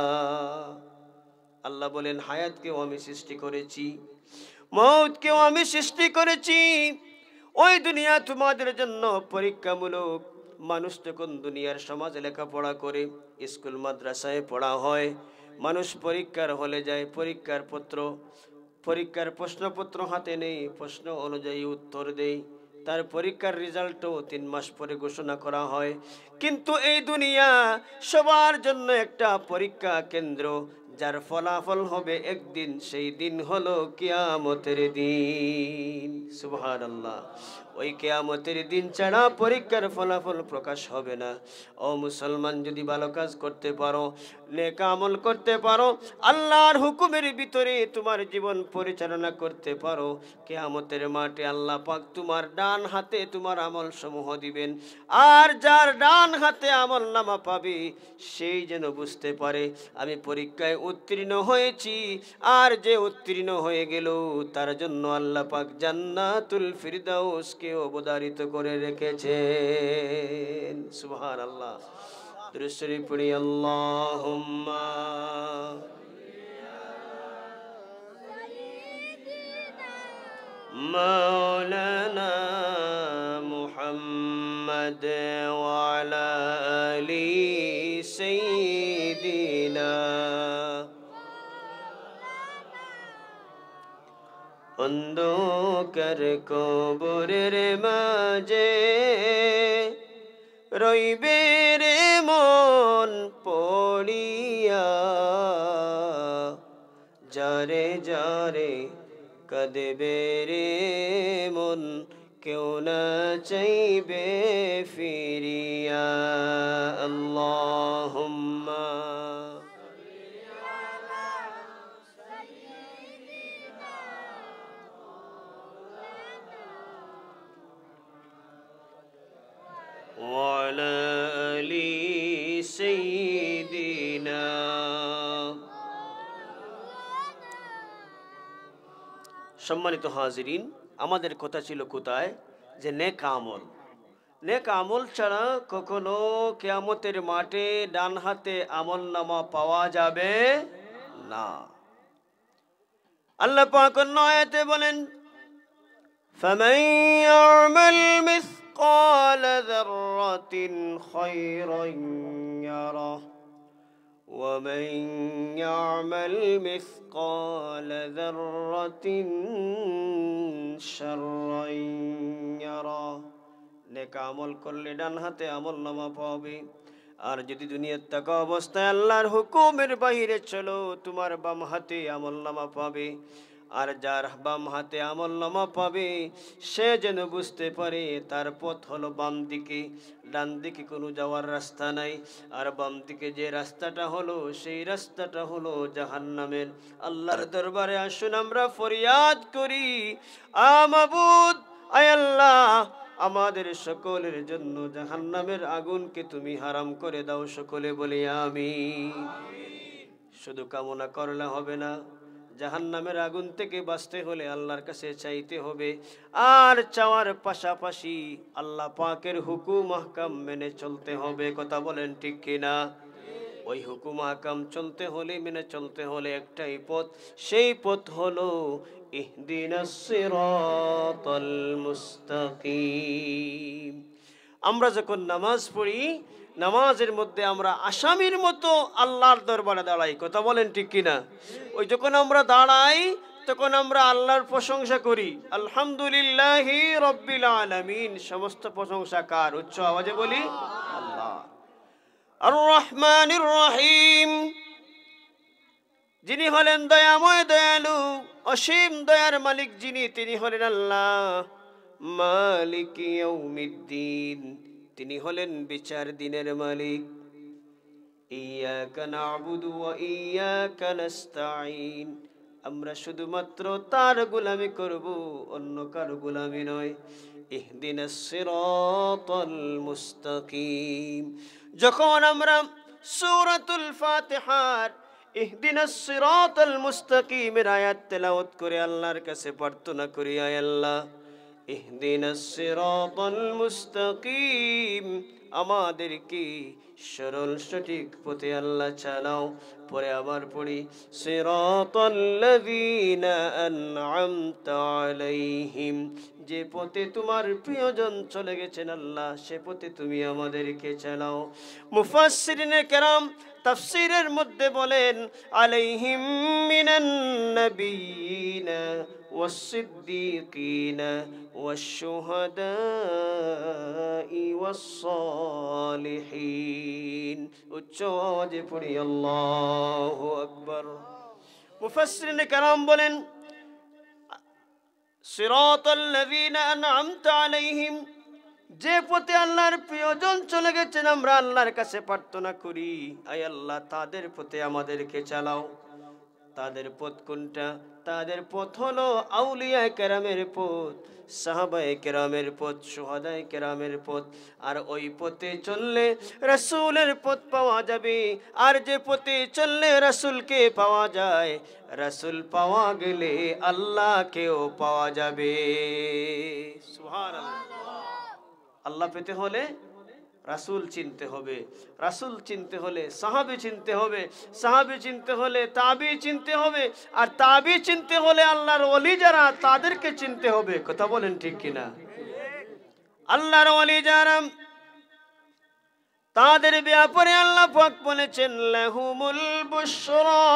আল্লাহ বলেন, হায়াতকেও আমি সৃষ্টি করেছি, মৌতকেও আমি সৃষ্টি করেছি। ওই দুনিয়া তোমাদের জন্য পরীক্ষামূলক। মানুষ যখন দুনিয়ার সমাজে লেখাপড়া করে, স্কুল মাদ্রাসায় পড়া হয়, মানুষ পরীক্ষার হলে যায়, পরীক্ষার প্রশ্নপত্র হাতে নেই, প্রশ্ন অনুযায়ী উত্তর দেয়। তার পরীক্ষার রেজাল্টও 3 মাস পরে ঘোষণা করা হয়। কিন্তু এই দুনিয়া সবার জন্য একটা পরীক্ষা কেন্দ্র, যার ফলাফল হবে একদিন। সেই দিন হলো কিয়ামতের দিন। সুবহানাল্লাহ। ওই কিয়ামতের দিন ছাড়া পরীক্ষার ফলাফল প্রকাশ হবে না। ও মুসলমান, যদি ভালো কাজ করতে পারো, নেক আমল করতে পারো, আল্লাহর হুকুমের ভিতরে তোমার জীবন পরিচালনা করতে পারো, কিয়ামতের মাঠে আল্লাহ পাক তোমার ডান হাতে তোমার আমল সমূহ দিবেন। আর যার ডান হাতে আমল নামা পাবে, সেই যেন বুঝতে পারে আমি পরীক্ষায় উত্তীর্ণ হয়েছি। আর যে উত্তীর্ণ হয়ে গেল, তার জন্য আল্লাহ পাক জান্নাতুল ফিরদাউসকে অবধারিত করে রেখেছেন। সুবহানাল্লাহ। দুরূদ শরীফ পড়ি। আল্লাহুম্মা মাওলানা মুহাম্মদ ওয়া আলা আলি সাইয়্যিদিনা। অন্ধকার কবরের মাঝে রইবে রে মন পড়িয়া, যারে যারে কাঁদবে রে মন, কেউ না চাইবে ফিরিয়া। আল্লাহুম্মা ওয়ালা আলি সাইয়্যিদিনা। সম্মানিত হাজিরিন, আমাদের কথা ছিল কোথায়? যে নেক আমল। নেক আমল ছাড়া কখনো কিয়ামতের মাঠে ডান হাতে আমল নামা পাওয়া যাবে না। আল্লাহ পাক অন্য আয়াতে বলেন, ফামান ইয়ামাল মিসকাল যাররাতিন খায়রান ইয়ারাহ ওয়া মান ইয়ামাল মিসকাল যাররাতিন শাররান ইয়ারাহ। নেক আমল করলে ডান হাতে আমল নামা পাবে। আর যদি দুনিয়ার থাকা অবস্থায় আল্লাহর হুকুমের বাইরে চলো, তোমার বাম হাতে আমল নামা পাবে। আর যার বাম হাতে আমল নামা পাবে, সে যেন বুঝতে পারে তার পথ হলো বাম দিকে, ডান দিকে কোনো যাওয়ার রাস্তা নাই। আর বাম দিকে যে রাস্তাটা হলো, সেই রাস্তাটা হলো জাহান্নামের। আল্লাহর দরবারে আসুন আমরা ফরিয়াদ করি, মাবুদ, আয় আল্লাহ, আমাদের সকলের জন্য জাহান্নামের আগুনকে তুমি হারাম করে দাও, সকলে বলি আমিন। শুধু কামনা করলে হবে না, জাহান্নামের আগুন থেকে বাঁচতে হলে আল্লাহর কাছে চাইতে হবে, আর চাওয়ার পাশাপাশি আল্লাহ পাকের হুকুম আহকাম মেনে চলতে হবে। কথা বলেন ঠিক কিনা? ওই হুকুম আহকাম চলতে হলে, মেনে চলতে হলে একটাই পথ, সেই পথ হলো ইহদিনাস সিরাতাল মুস্তাকিম। আমরা যখন নামাজ পড়ি, নামাজের মধ্যে আমরা আসামির মতো আল্লাহর দরবারে দাঁড়াই। কথা বলেন ঠিক কিনা? ওই যখন আমরা দাঁড়াই তখন আমরা আল্লাহর প্রশংসা করি, আলহামদুলিল্লাহি রাব্বিল আলামিন। সমস্ত প্রশংসা কার? উচ্চ আওয়াজে বলি আল্লাহ। আর রহমানির রহিম, যিনি হলেন দয়াময় দয়ালু, অসীম দয়ার মালিক যিনি, তিনি হলেন আল্লাহ। মালিক ইয়াউমিদ্দিন, তিনি হলেন বিচার দিনের মালিক। ইয়াকা না'বুদু ওয়া ইয়াকা নাস্তাঈন, আমরা শুধুমাত্র তার গোলামি করব, অন্য কার গোলামি নয়। ইহদিনাস সিরাতাল মুস্তাকিম, যখন আমরা সূরাতুল ফাতিহার ইহদিনাস সিরাতাল মুস্তাকিমের আয়াত তেলাওয়াত করে আল্লাহর কাছে প্রার্থনা করি, আয় আল্লাহ ইহদিনাস সিরাতাল মুস্তাকিম, আমাদেরকে সরল সঠিক পথে আল্লাহ চালাও। পরে আবার পড়ি সিরাতাল্লাযীনা আন'আমতা আলাইহিম, যে পথে তোমার প্রিয়জন চলে গেছেন আল্লাহ, সে পথে তুমি আমাদেরকে চালাও। মুফাসসিরিনে কেরাম তাফসীরের মধ্যে বলেন আলাইহিম মিনান নাবিয়িনা والصديقين والشهداء والصالحين। উচ্চ আওয়াজে পড়ি আল্লাহু আকবার। মুফাসসিরিন کرام বলেন সিরাতাল্লাযীনা আন'আমতা আলাইহিম, যে পথে আল্লাহর প্রিয়জন চলে গেছেন আমরা আল্লাহর কাছে প্রার্থনা করি, আয় আল্লাহ তাদের পথে আমাদেরকে চালাও। তাদের পথ কোনটা? তাদের পথ হলো আউলিয়া কেরামের পথ, সাহাবায়ে কেরামের পথ, শুহাদায়ে কেরামের পথ। আর ওই পথে চললে রাসূলের পথ পাওয়া যাবে, আর যে পথে চললে রাসূলকে পাওয়া যায়, রাসূল পাওয়া গেলে আল্লাহকেও পাওয়া যাবে। সুবহানাল্লাহ। আল্লাহ পেতে হলে রাসূল চিনতে হবে, রাসূল চিনতে হলে সাহাবী চিনতে হবে, সাহাবী চিনতে হলে তাবি চিনতে হবে, আর তাবি চিনতে হলে আল্লাহর ওলি যারা তাদেরকে চিনতে হবে। কথা বলেন ঠিক কিনা? আল্লাহর ওলি যারা তাদের ব্যাপারে আল্লাহ পাক বলেছেন লাহুমুল বুশরা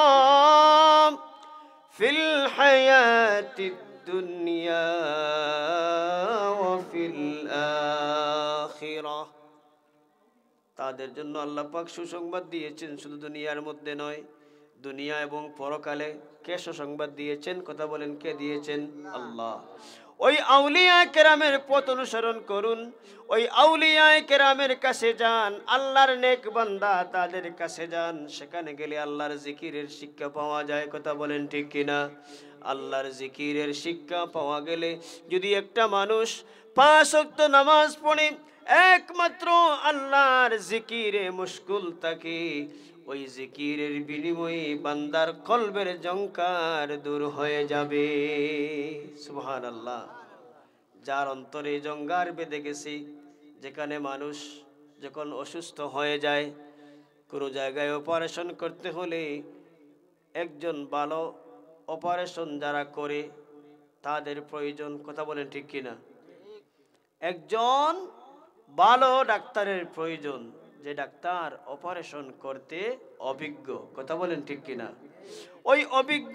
ফিল হায়াতিদ দুনিয়া ওয়া ফিল আখিরাহ, তাদের জন্য আল্লাহ পাক সুসংবাদ দিয়েছেন, শুধু দুনিয়ার মধ্যে নয়, দুনিয়া এবং পরকালে। কে সুসংবাদ দিয়েছেন? কথা বলেন, কে দিয়েছেন? আল্লাহ। ওই আউলিয়া কেরামের পথ অনুসরণ করুন, ওই আউলিয়া কেরামের কাছে যান, আল্লাহর নেক বান্দা তাদের কাছে যান, সেখানে গেলে আল্লাহর জিকিরের শিক্ষা পাওয়া যায়। কথা বলেন ঠিক কিনা? আল্লাহর জিকিরের শিক্ষা পাওয়া গেলে যদি একটা মানুষ 5 ওয়াক্ত নামাজ পড়ে, একমাত্র আল্লাহর জিকিরে মুশগুল থাকে, ওই জিকিরের বিনিময়ে বান্দার কলবের জংকার দূর হয়ে যাবে। সুবহানাল্লাহ। যার অন্তরে জঙ্গার বেঁধে গেছে, যেখানে মানুষ যখন অসুস্থ হয়ে যায়, কোনো জায়গায় অপারেশন করতে হলে একজন ভালো অপারেশন যারা করে তাদের প্রয়োজন। কথা বলেন ঠিক কিনা? একজন ভালো ডাক্তারের প্রয়োজন, যে ডাক্তার অপারেশন করতে অভিজ্ঞ। কথা বলেন ঠিক কিনা? ওই অভিজ্ঞ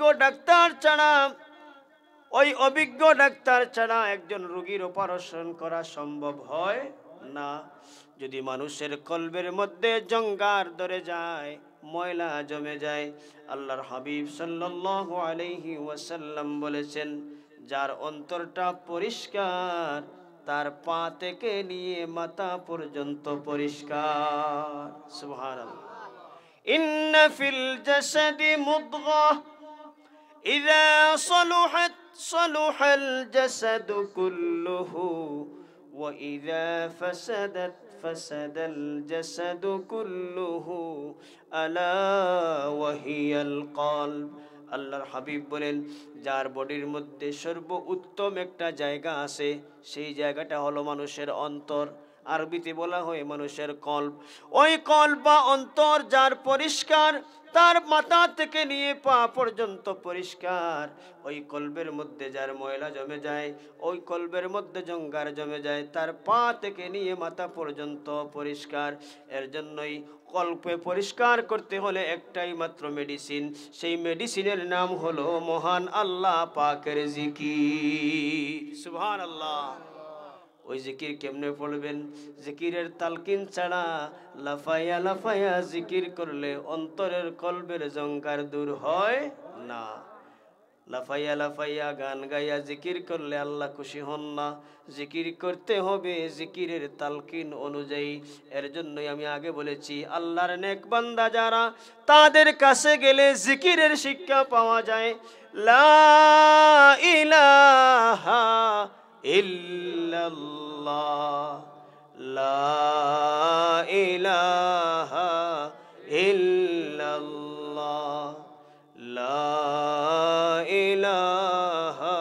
ডাক্তার ছাড়া একজন রোগীর অপারেশন করা সম্ভব হয় না। যদি মানুষের কলবের মধ্যে জঙ্গার ধরে যায়, ময়লা জমে যায়, আল্লাহর হাবিব সাল্লাল্লাহু আলাইহি ওয়াসাল্লাম বলেছেন, যার অন্তরটা পরিষ্কার তার পা থেকে নিয়ে মাথা পর্যন্ত পরিষ্কার। সুবহানাল্লাহ। ইন্না ফিল জাসাদি মুদগাহ ইযা সালুহাত সালুহাল জাসাদু কুল্লুহু وإذا فسدت فسد الجسد كله ألا وهي القلب আল্লাহর হাবিব বলেন যার বডির মধ্যে সর্ব উত্তম একটা জায়গা আছে সেই জায়গাটা হলো মানুষের অন্তর আরবিতে বলা হয় মানুষের কল্ব ওই কল্ব বা অন্তর যার পরিষ্কার তার মাথা থেকে নিয়ে পা পর্যন্ত পরিষ্কার ওই কলবের মধ্যে যার ময়লা জমে যায় ওই কলবের মধ্যে জঙ্গার জমে যায় তার পা থেকে নিয়ে মাথা পর্যন্ত পরিষ্কার এর জন্যই কল্পে পরিষ্কার করতে হলে একটাই মাত্র মেডিসিন সেই মেডিসিনের নাম হলো মহান আল্লাহ পাকের জিকির সুবহানাল্লাহ ওই জিকির কেমনে পড়বেন জিকিরের তালকিন ছাড়া লাফায়া লাফায়া জিকির করলে অন্তরের কলবের জঙ্কার দূর হয় না লাফাইয়া লাফাইয়া গান গাইয়া জিকির করলে আল্লাহ খুশি হন না জিকির করতে হবে জিকিরের তালকিন অনুযায়ী এর জন্যই আমি আগে বলেছি আল্লাহর নেক বান্দা যারা তাদের কাছে গেলে জিকিরের শিক্ষা পাওয়া যায় লা ইলাহা ইল্লাল্লাহ লা ইলাহা ইল্লাল্লাহ লা ইলাহা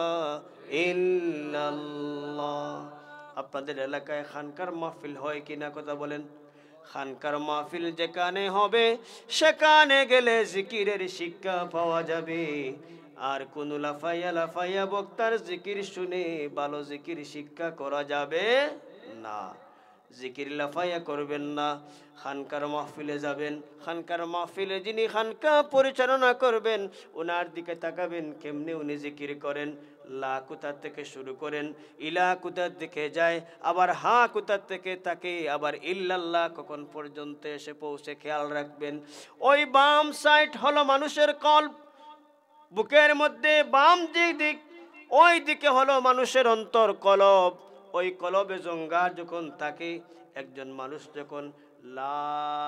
ইল্লাল্লাহ আপনাদের এলাকায় খানকার মাহফিল হয় কিনা কথা বলেন খানকার মাহফিল যেখানে হবে সেখানে গেলে জিকিরের শিক্ষা পাওয়া যাবে আর কোন লাফাইয়া লাফাইয়া বক্তার জিকির শুনে ভালো জিকির শিক্ষা করা যাবে না জিকির লাফাইয়া করবেন না খানকার মাহফিলে যাবেন খানকার মাহফিলে যিনি খানকা পরিচালনা করবেন ওনার দিকে তাকাবেন কেমনে উনি জিকির করেন লা কুতার থেকে শুরু করেন ইলা কুতার দিকে যায় আবার হা কুতার থেকে তাকে আবার ইল্লাল্লাহ কখন পর্যন্ত এসে পৌঁছে খেয়াল রাখবেন ওই বাম সাইড হলো মানুষের কল্প বুকের মধ্যে বাম দিক ওই দিকে হলো মানুষের অন্তর কলব ওই কলবে জঙ্গা যখন তাকে একজন মানুষ যখন লা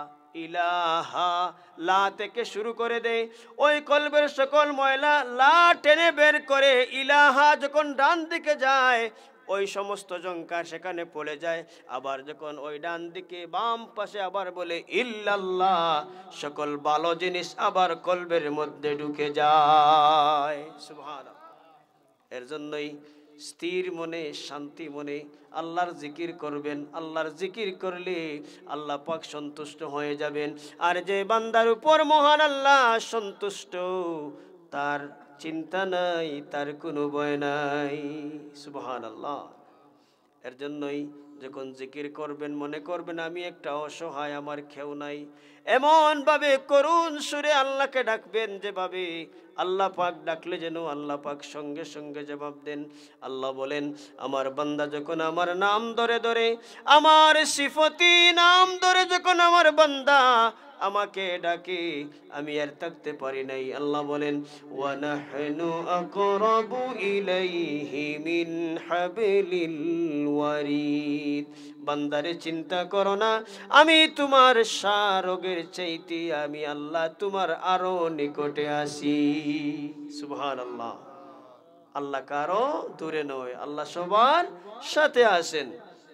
ইলাহা লা থেকে শুরু করে দেয় ওই কলবের সকল ময়লা লা টেনে বের করে ইলাহা যখন ডান দিকে যায় ওই সমস্ত জঙ্কার সেখানে পড়ে যায় আবার যখন ওই ডান দিকে বাম পাশে আবার বলে ইল্লাল্লাহ সকল ভালো জিনিস আবার কলবের মধ্যে ঢুকে যায় সুবহানাল্লাহ এর জন্যই স্থির মনে শান্তি মনে আল্লাহর জিকির করবেন আল্লাহর জিকির করলে আল্লাহ পাক সন্তুষ্ট হয়ে যাবেন আর যে বান্দার উপর মহান আল্লাহ সন্তুষ্ট তার চিন্তা নাই তার কোনো ভয় নাই সুবহানাল্লাহ এর জন্যই যখন জিকির করবেন মনে করবেন আমি একটা অসহায় আমার কেউ নাই এমন ভাবে করুণ সুরে আল্লাহকে ডাকবেন যেভাবে আল্লাহ পাক ডাকলে যেন আল্লাহ পাক সঙ্গে সঙ্গে জবাব দেন আল্লাহ বলেন আমার বান্দা যখন আমার নাম ধরে ধরে আমার সিফতি নাম ধরে যখন আমার বান্দা আমাকে ডাকে আমি আর থাকতে পারি নাই আল্লাহ বলেন ওয়া নাহনু আকরাবু ইলাইহি মিন হাবলিল ওয়ারিদ বান্দারে চিন্তা করো না আমি তোমার শারগের চাইতে আমি আল্লাহ তোমার আরো নিকটে আছি সুবহানাল্লাহ আল্লাহ কারো দূরে নয় আল্লাহ সবার সাথে আছেন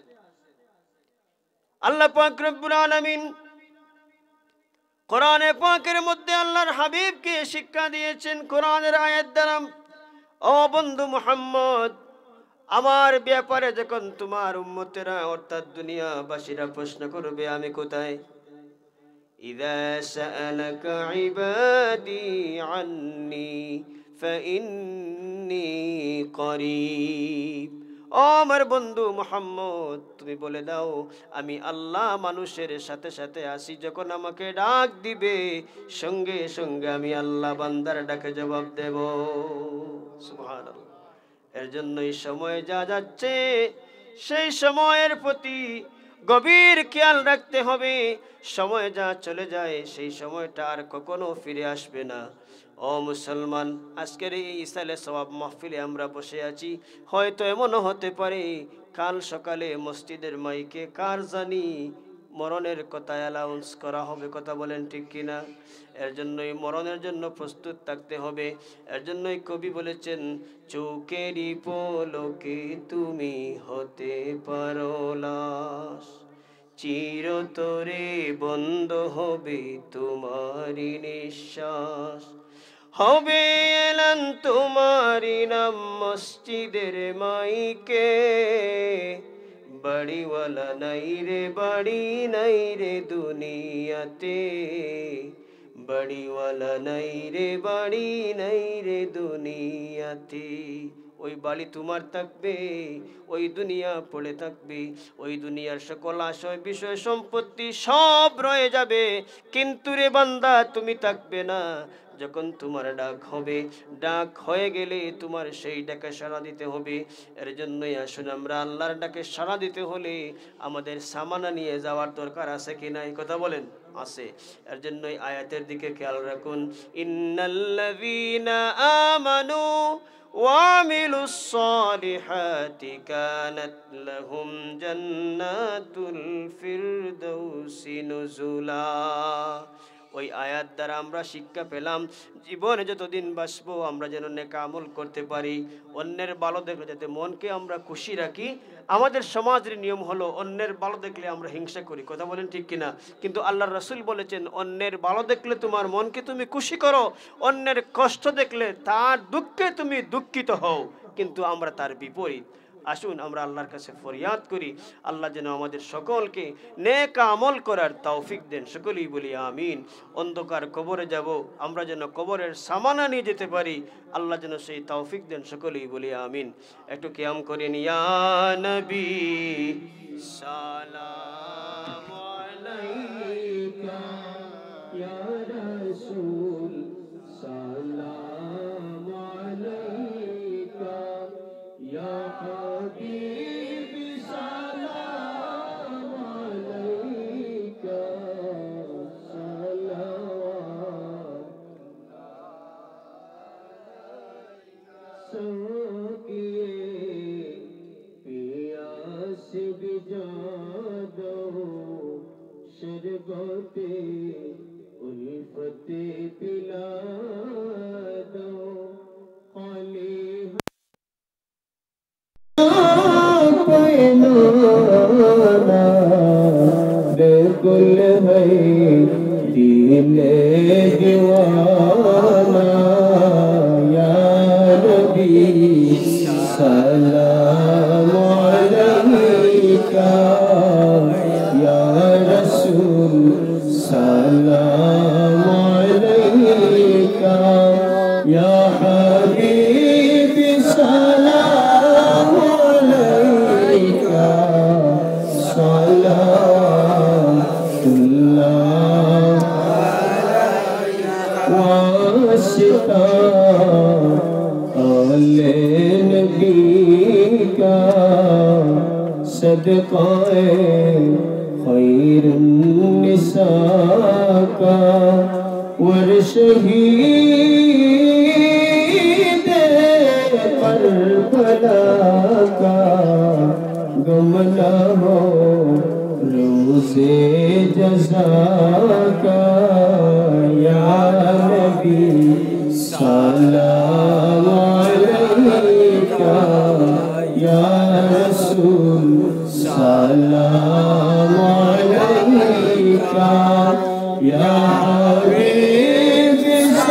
আল্লাহ পাক রব্বুল আলামিন কোরআনে পাকের মধ্যে আল্লাহর হাবিবকে শিক্ষা দিয়েছেন কোরআনের আয়াত দ্বারা ও বন্ধু মুহাম্মদ আমার ব্যাপারে যখন তোমার উম্মতেরা অর্থাৎ দুনিয়াবাসীরা প্রশ্ন করবে আমি কোথায় ইযা সাআলাকা ইবাদি আন্নী ফাইন্নী করিব ও আমার বন্ধু মুহাম্মদ তুমি বলে দাও আমি আল্লাহ মানুষের সাথে সাথে আসি যখন আমাকে ডাক দিবে সঙ্গে সঙ্গে আমি আল্লাহ বান্দার ডাকে জবাব দেব সুবহানাল্লাহ এর জন্যই সময় যা যাচ্ছে সেই সময়ের প্রতি গভীর খেয়াল রাখতে হবে সময় যা চলে যায় সেই সময়টা আর কখনো ফিরে আসবে না ও মুসলমান আজকের এই ইসালে সওয়াব মাহফিলে আমরা বসে আছি হয়তো এমনও হতে পারে কাল সকালে মসজিদের মাইকে কার জানি মরণের কথা অ্যালাউন্স করা হবে, কথা বলেন ঠিক কিনা? এর জন্যই মরণের জন্য প্রস্তুত থাকতে হবে। এর জন্যই কবি বলেছেন, চোখেরই পলকে তুমি হতে পারো লাশ, চিরতরে বন্ধ হবে তোমারি নিঃশ্বাস, হবে এলান তোমারি নাম মসজিদের মাইকে, বাড়িওয়ালা বাড়ি নাই রে দুনিয়াতে, বাড়িওয়ালা বাড়ি নাই রে দুনিয়াতে। ওই বাড়ি তোমার থাকবে, ওই দুনিয়া পড়ে থাকবে, ওই দুনিয়ার সকল আশয় বিষয় সম্পত্তি সব রয়ে যাবে, কিন্তু রে বান্দা তুমি থাকবে না। যখন তোমার ডাক হবে, ডাক হয়ে গেলে তোমার সেই ডাকে সাড়া দিতে হবে। এর জন্যই আসুন আমরা আল্লাহর ডাকে সাড়া দিতে হলে আমাদের সামানা নিয়ে যাওয়ার দরকার আছে কি নাই, কথা বলেন? আছে। এর জন্যই আয়াতের দিকে খেয়াল রাখুন, ইন্নাল্লাযীনা আমানু وعملوا الصالحات كانت لهم جنات الفردوس نزلا। ওই আয়াত দ্বারা আমরা শিক্ষা পেলাম, জীবনে যতদিন বাঁচবো আমরা যেন নেক আমল করতে পারি, অন্যের ভালো দেখলে যাতে মনকে আমরা খুশি রাখি। আমাদের সমাজের নিয়ম হলো অন্যের ভালো দেখলে আমরা হিংসা করি, কথা বলেন ঠিক কিনা? কিন্তু আল্লাহর রাসূল বলেছেন, অন্যের ভালো দেখলে তোমার মনকে তুমি খুশি করো, অন্যের কষ্ট দেখলে তার দুঃখে তুমি দুঃখিত হও। কিন্তু আমরা তার বিপরীত। আসুন আমরা আল্লাহর কাছে ফরিয়াদ করি, আল্লাহ যেন আমাদের সকলকে নেক আমল করার তৌফিক দেন। সকলেই বলি আমিন। অন্ধকার কবরে যাব, আমরা যেন কবরের সামানা নিয়ে যেতে পারি, আল্লাহ যেন সেই তৌফিক দেন। সকলেই বলি আমিন। একটু কিয়াম করেন, ইয়া নবী সালাম আলাইকা, ইয়া রাসূল সালাম আলাইকা, ইয়া হাবিবি সালাম আলাইকা, সালাওয়াত সকিয়ে পিয়াস বিজা দো, শরবতে উলফতে পিলা দো, খালি बिल्कुल है दिले दीवाना, या नबी सलाम अलैका, या रसूल सलाम अलैका, या हबीबी सलाम अलैका, वास्ता आले नबी का, सदक़ाए खैरुन्निसा का, वर शहीद करबला का, गम न हो रोज़े जज़ा का, या नबी सलाम अलैका, या रसूल सलाम अलैका, या हबीब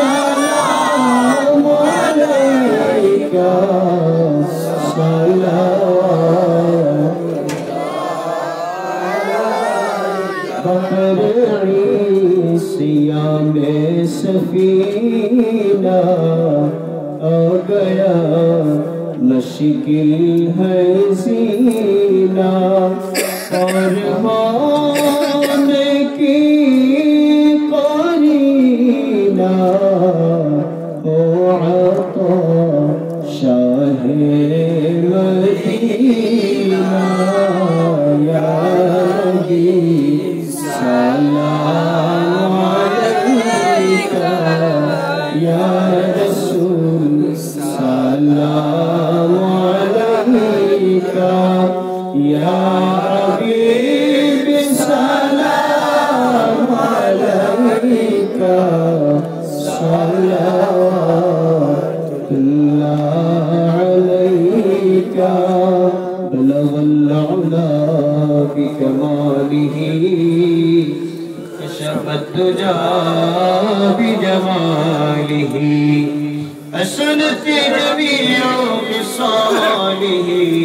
सलाम अलैका, सलावत सियाम सफीना आ गया, मुश्किल है जीना, फरमान की करीना, हो आता शाहे मदीना, या नबी सलाम अलैका, या रसूल सलाम अलैका, या हबीब सलाम كشف الدجى بجماله حسنت جميع خصاله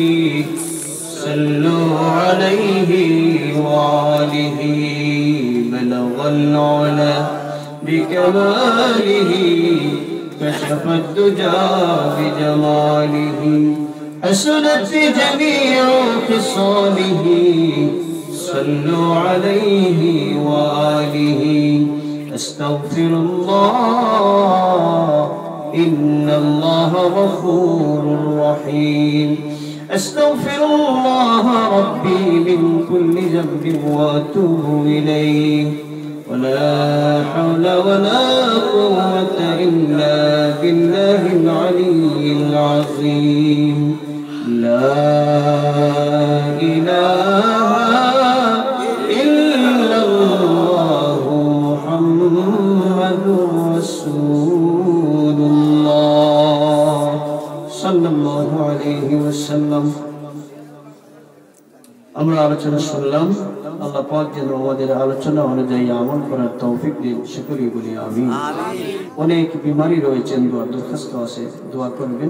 صلوا عليه وآله بلغ العلا بكماله كشف الدجى بجماله حسنت جميع خصاله صلوا عليه وآله أستغفر الله إن الله غفور رحيم أستغفر الله ربي من كل ذنب وأتوب إليه ولا حول ولا قوة إلا بالله العلي العظيم لا إله إلا الله محمد رسول الله صلى الله عليه وسلم আমরা আলোচনা শুনলাম আল্লাহ পাক যেন আমাদের আলোচনা অনুযায়ী আমল করার তৌফিক দিন সকলেই বলি আমিন অনেক বিমারি রয়েছেন দোয়া দরখাস্ত আছে দোয়া করবেন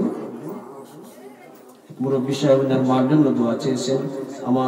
মুরব্বী সাহেবের মার জন্য দোয়া চেয়েছেন আমার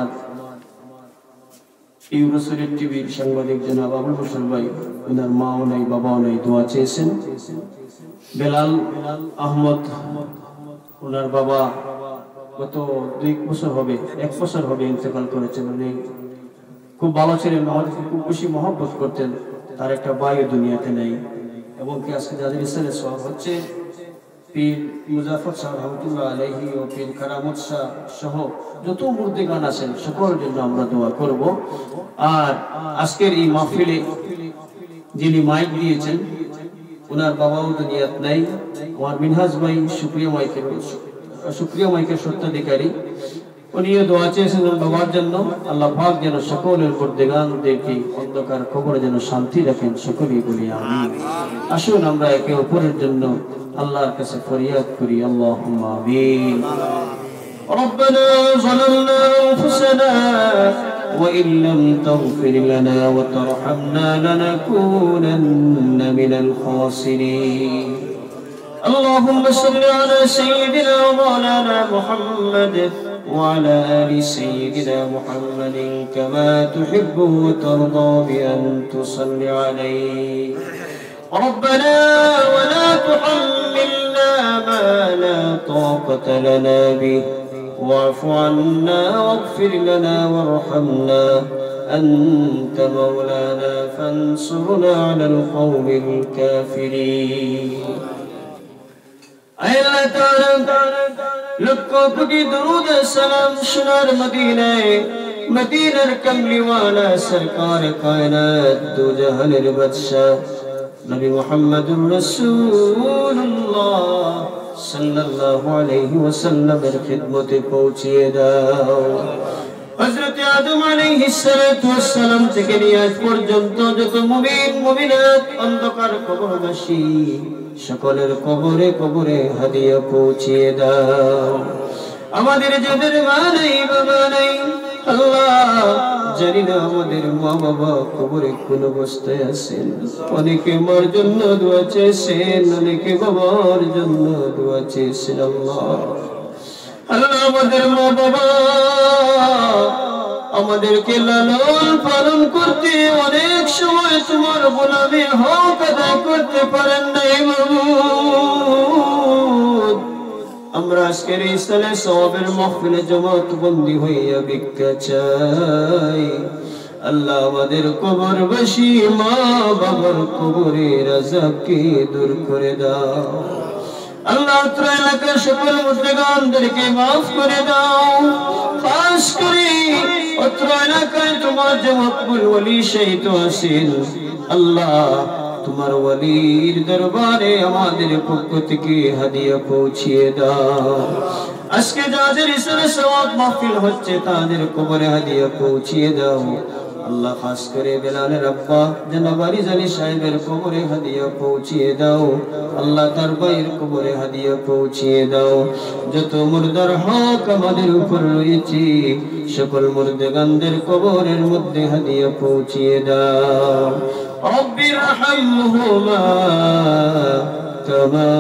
ইউরোসের টিভির সাংবাদিক জনাব আবুল বশর ভাই ওনার মাও নাই বাবাও নাই দোয়া চেয়েছেন বেলাল আহমদ ওনার বাবা গত 2 বছর হবে 1 বছর হবে ইন্তেকাল করেছেন উনি খুব ভালো ছিলেন আমাদেরকে খুব বেশি মহব্বত করতেন তার একটা ভাই দুনিয়াতে নেই এবং কি আজকে যাদের ইসলামের সওয়াব হচ্ছে পীর মুজাফর শাহ রহমতুল্লাহ আলাইহি ও পীর কারামত শাহ সহ যত মুর্দিগান আছেন সকলের জন্য আমরা দোয়া করব আর আজকের এই মাহফিলে যিনি মাইক দিয়েছেন ওনার বাবাও দুনিয়াতে নাই আমার মিনহাজ ভাই শুকরিয়া মাইকের সত্যাধিকারী উনিও দোয়া চেয়েছেন বাবার জন্য আল্লাহ পাক যেন সকলের মুর্দিগানদেরকে অন্ধকার কবরে যেন শান্তি রাখেন সকলেই বলি আমিন আসুন আমরা একে অপরের জন্য আল্লাহর কাছে ফরিয়াদ করি আল্লাহুম্মা আমিন ربنا ظلمنا أنفسنا وإن لم تغفر لنا وترحمنا لنكونن من الخاسرين اللهم صل على سيدنا ومولانا محمد وعلى آل سيدنا محمد كما تحب وترضى بأن تصلي عليه ربنا ولا تحملنا ما لا طاقة لنا به واعف عنا واغفر لنا وارحمنا أنت مولانا فانصرنا على القوم الكافرين আল্লাহ তাআলা লক্ষ কোটি দরুদ সালাম সোনার মদিনায় মদিনার কমলিওয়ালা সরকার কায়নাত দু জাহানের বাদশা নবী মুহাম্মদুর রাসূলুল্লাহ সাল্লাল্লাহু আলাইহি ওয়াসাল্লামের খিদমতে পৌঁছিয়ে দাও হযরত আদম আলাইহিস সালাতু ওয়াস সালাম থেকে নিয়ে আজ পর্যন্ত যত মুমিন মুমিনাত অন্ধকার কবরবাসী সকলের কবরে কবরে হাদিয়া পৌঁছিয়ে দাও আমাদের যাদের মা নাই বাবা নাই আল্লাহ জানি না আমাদের মা বাবা কবরে কোন অবস্থায় আছেন অনেকে মার জন্য দোয়া চেয়েছেন অনেকে বাবার জন্য দোয়া চেয়েছেন আল্লাহ আল্লাহ আমাদের মা বাবা আমাদেরকে লালন পালন করতে অনেক সময় তোমার গোলামীর হক আদায় করতে পারেন নাই মাবুদ আমরা আজকের এই সালে সওয়াবের মাহফিলে জামাত বন্দী হইয়া ভিক্ষা চাই আল্লাহ আমাদের কবরবাসী মা বাবার কবরের আযাবকে দূর করে দাও আল্লাহ তাআলা এলাকার সকল মুর্দিগানদেরকে মাফ করে দাও খাস করে অত্র এলাকায় তোমার যে মকবুল ওলি শহীদ আছেন আল্লাহ তোমার ওলির দরবারে আমাদের পক্ষ থেকে হাদিয়া পৌঁছিয়ে দাও আজকে যাদের ইসলামের সওয়াব মাহফিল হচ্ছে তাদের কবরে হাদিয়া পৌঁছিয়ে দাও আল্লাহ খাস করে বেলালের আব্বা জনাব আলী জানি সাহেবের কবরে হাদিয়া পৌঁছিয়ে দাও আল্লাহ তার ভাইয়ের কবরে হাদিয়া পৌঁছিয়ে দাও যত মুর্দার হক আমাদের উপর রয়েছে সকল মুর্দাগানদের কবরের মধ্যে হাদিয়া পৌঁছিয়ে দাও ইরহামহুমা কামা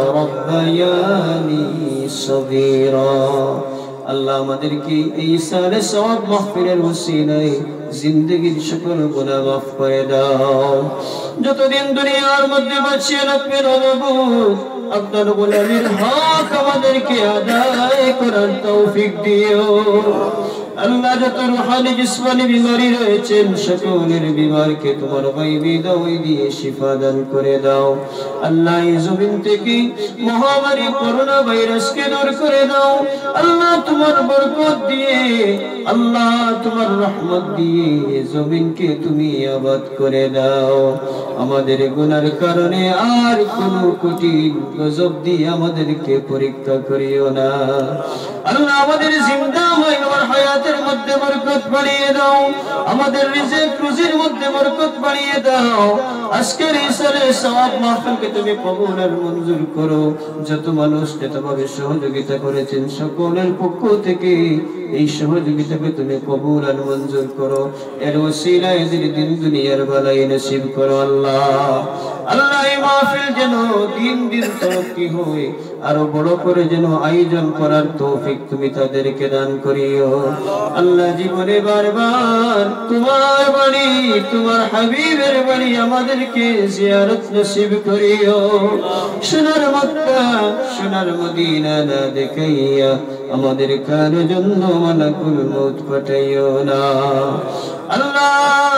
রাব্বায়ানি সগীরা। আল্লাহ আমাদেরকে এই সালে সওয়াব মাহফিলের ওসিলায় জিন্দেগীর সকল গুনাহ মাফ করে দাও। যতদিন দুনিয়ার মধ্যে বাঁচিয়ে রাখবেন মাবুদ, আপনার গোলামীর হক আমাদেরকে আদায় করার তৌফিক দিও। আল্লাহ যত রূহানি জিসমানি বিমারি রয়েছেন সকলের বিমারকে তোমার গায়বী দাওয়াই দিয়ে শিফা দান করে দাও। আল্লাহ এই জমিন থেকে মহামারী করোনা ভাইরাসকে দূর করে দাও। আল্লাহ তোমার বরকত দিয়ে, আল্লাহ তোমার রহমত দিয়ে জমিনকে তুমি আবাদ করে দাও। আমাদের গুনার কারণে আর কোন কঠিন গজব দিয়ে আমাদেরকে পরীক্ষা করিও না। আল্লাহ আমাদের জিন্দা হয় আমার হায়াতের মধ্যে বরকত বাড়িয়ে দাও। আমাদের রিজিক রুজির মধ্যে বরকত বাড়িয়ে দাও। আজকের এই সালে সওয়াব মাহফিলকে তুমি কবুল আর মঞ্জুর করো। যত মানুষ যতভাবে সহযোগিতা করেছেন সকলের পক্ষ থেকে এই সহযোগিতাকে তুমি কবুল আর মঞ্জুর করো। এর ওসিলায় এদের দিন দুনিয়ার ভালাই নসিব করো আল্লাহ। আল্লাহ এই মাহফিল যেন দিন দিন তরক্কি হয়, আরো বড় করে যেন আয়োজন করার তৌফিক তুমি তাদেরকে দান করিও। আল্লাহ জীবনে বারবার তোমার বাড়ি, তোমার হাবিবের বাড়ি আমাদেরকে জিয়ারত নসিব করিও। সোনার মক্কা সোনার মদিনা না দেখাইয়া আমাদের কারো জন্য মালাকুল মউত পাঠাইও না। আল্লাহ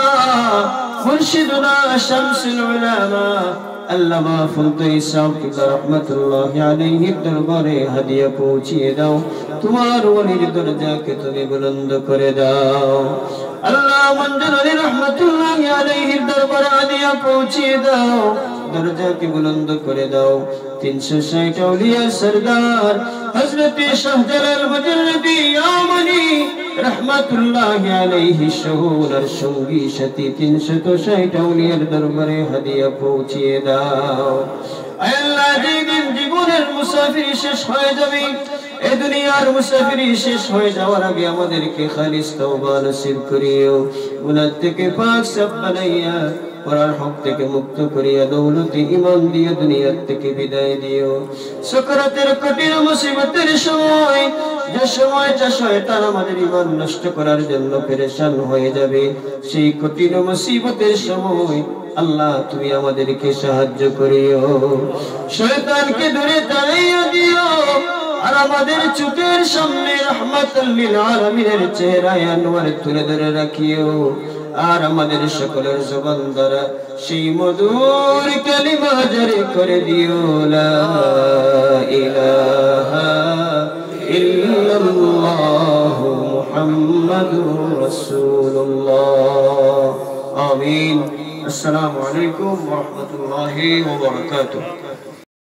মুর্শিদুনা শামসুল উলামা আল্লামা ফুলতুই সাহেব রহমাতুল্লাহি আলাইহির দরবারে হাদিয়া পৌঁছিয়ে দাও। তোমার ওলির দরজাকে তুমি বুলন্দ করে দাও। আল্লাহ মঞ্জুর আলী রহমাতুল্লাহি আলাইহির দরবারে হাদিয়া পৌঁছিয়ে দাও, দরজাকে বুলন্দ করে দাও। 360 আউলিয়া সরদার হযরত শাহজালাল মুজাদ্দিদি ইয়ামানি রহমাতুল্লাহি আলাইহি শহুনার সঙ্গী সাথী 360 আউলিয়ার দরবারে হাদিয়া পৌঁছিয়ে দাও। আল্লাহ যেদিন জীবনের মুসাফির শেষ হয়ে যাবে, এই দুনিয়ার মুসাফিরি শেষ হয়ে যাওয়ার আগে আমাদেরকে খালিস তওবা নসিব করিও। গুনাহ থেকে পাক সাফ বানাইয়া পরার হক থেকে মুক্ত করিয়া দৌলতে ঈমান দিয়ে দুনিয়ার থেকে বিদায় দিও। সকরাতের কঠিন মুসিবতের সময়, যে সময়টা শয়তান আমাদের ঈমান নষ্ট করার জন্য পেরেশান হয়ে যাবে, সেই কঠিন মুসিবতের সময় আল্লাহ তুমি আমাদেরকে সাহায্য করিও। শয়তানকে দূরে তাড়াইয়া দিও আর আমাদের চোখের সামনে রাহমাতুল লিল আলামিনের চেহারায় আনোয়ার তুলে ধরে রাখিও। আর আমাদের সকলের জবান দ্বারা সেই মধুর কালিমা জারি করে দিও, লা ইলাহা ইল্লাল্লাহ মুহাম্মাদুর রাসূলুল্লাহ। আমিন। আসসালামু আলাইকুম ওয়া রাহমাতুল্লাহি ওয়া বারাকাতুহু।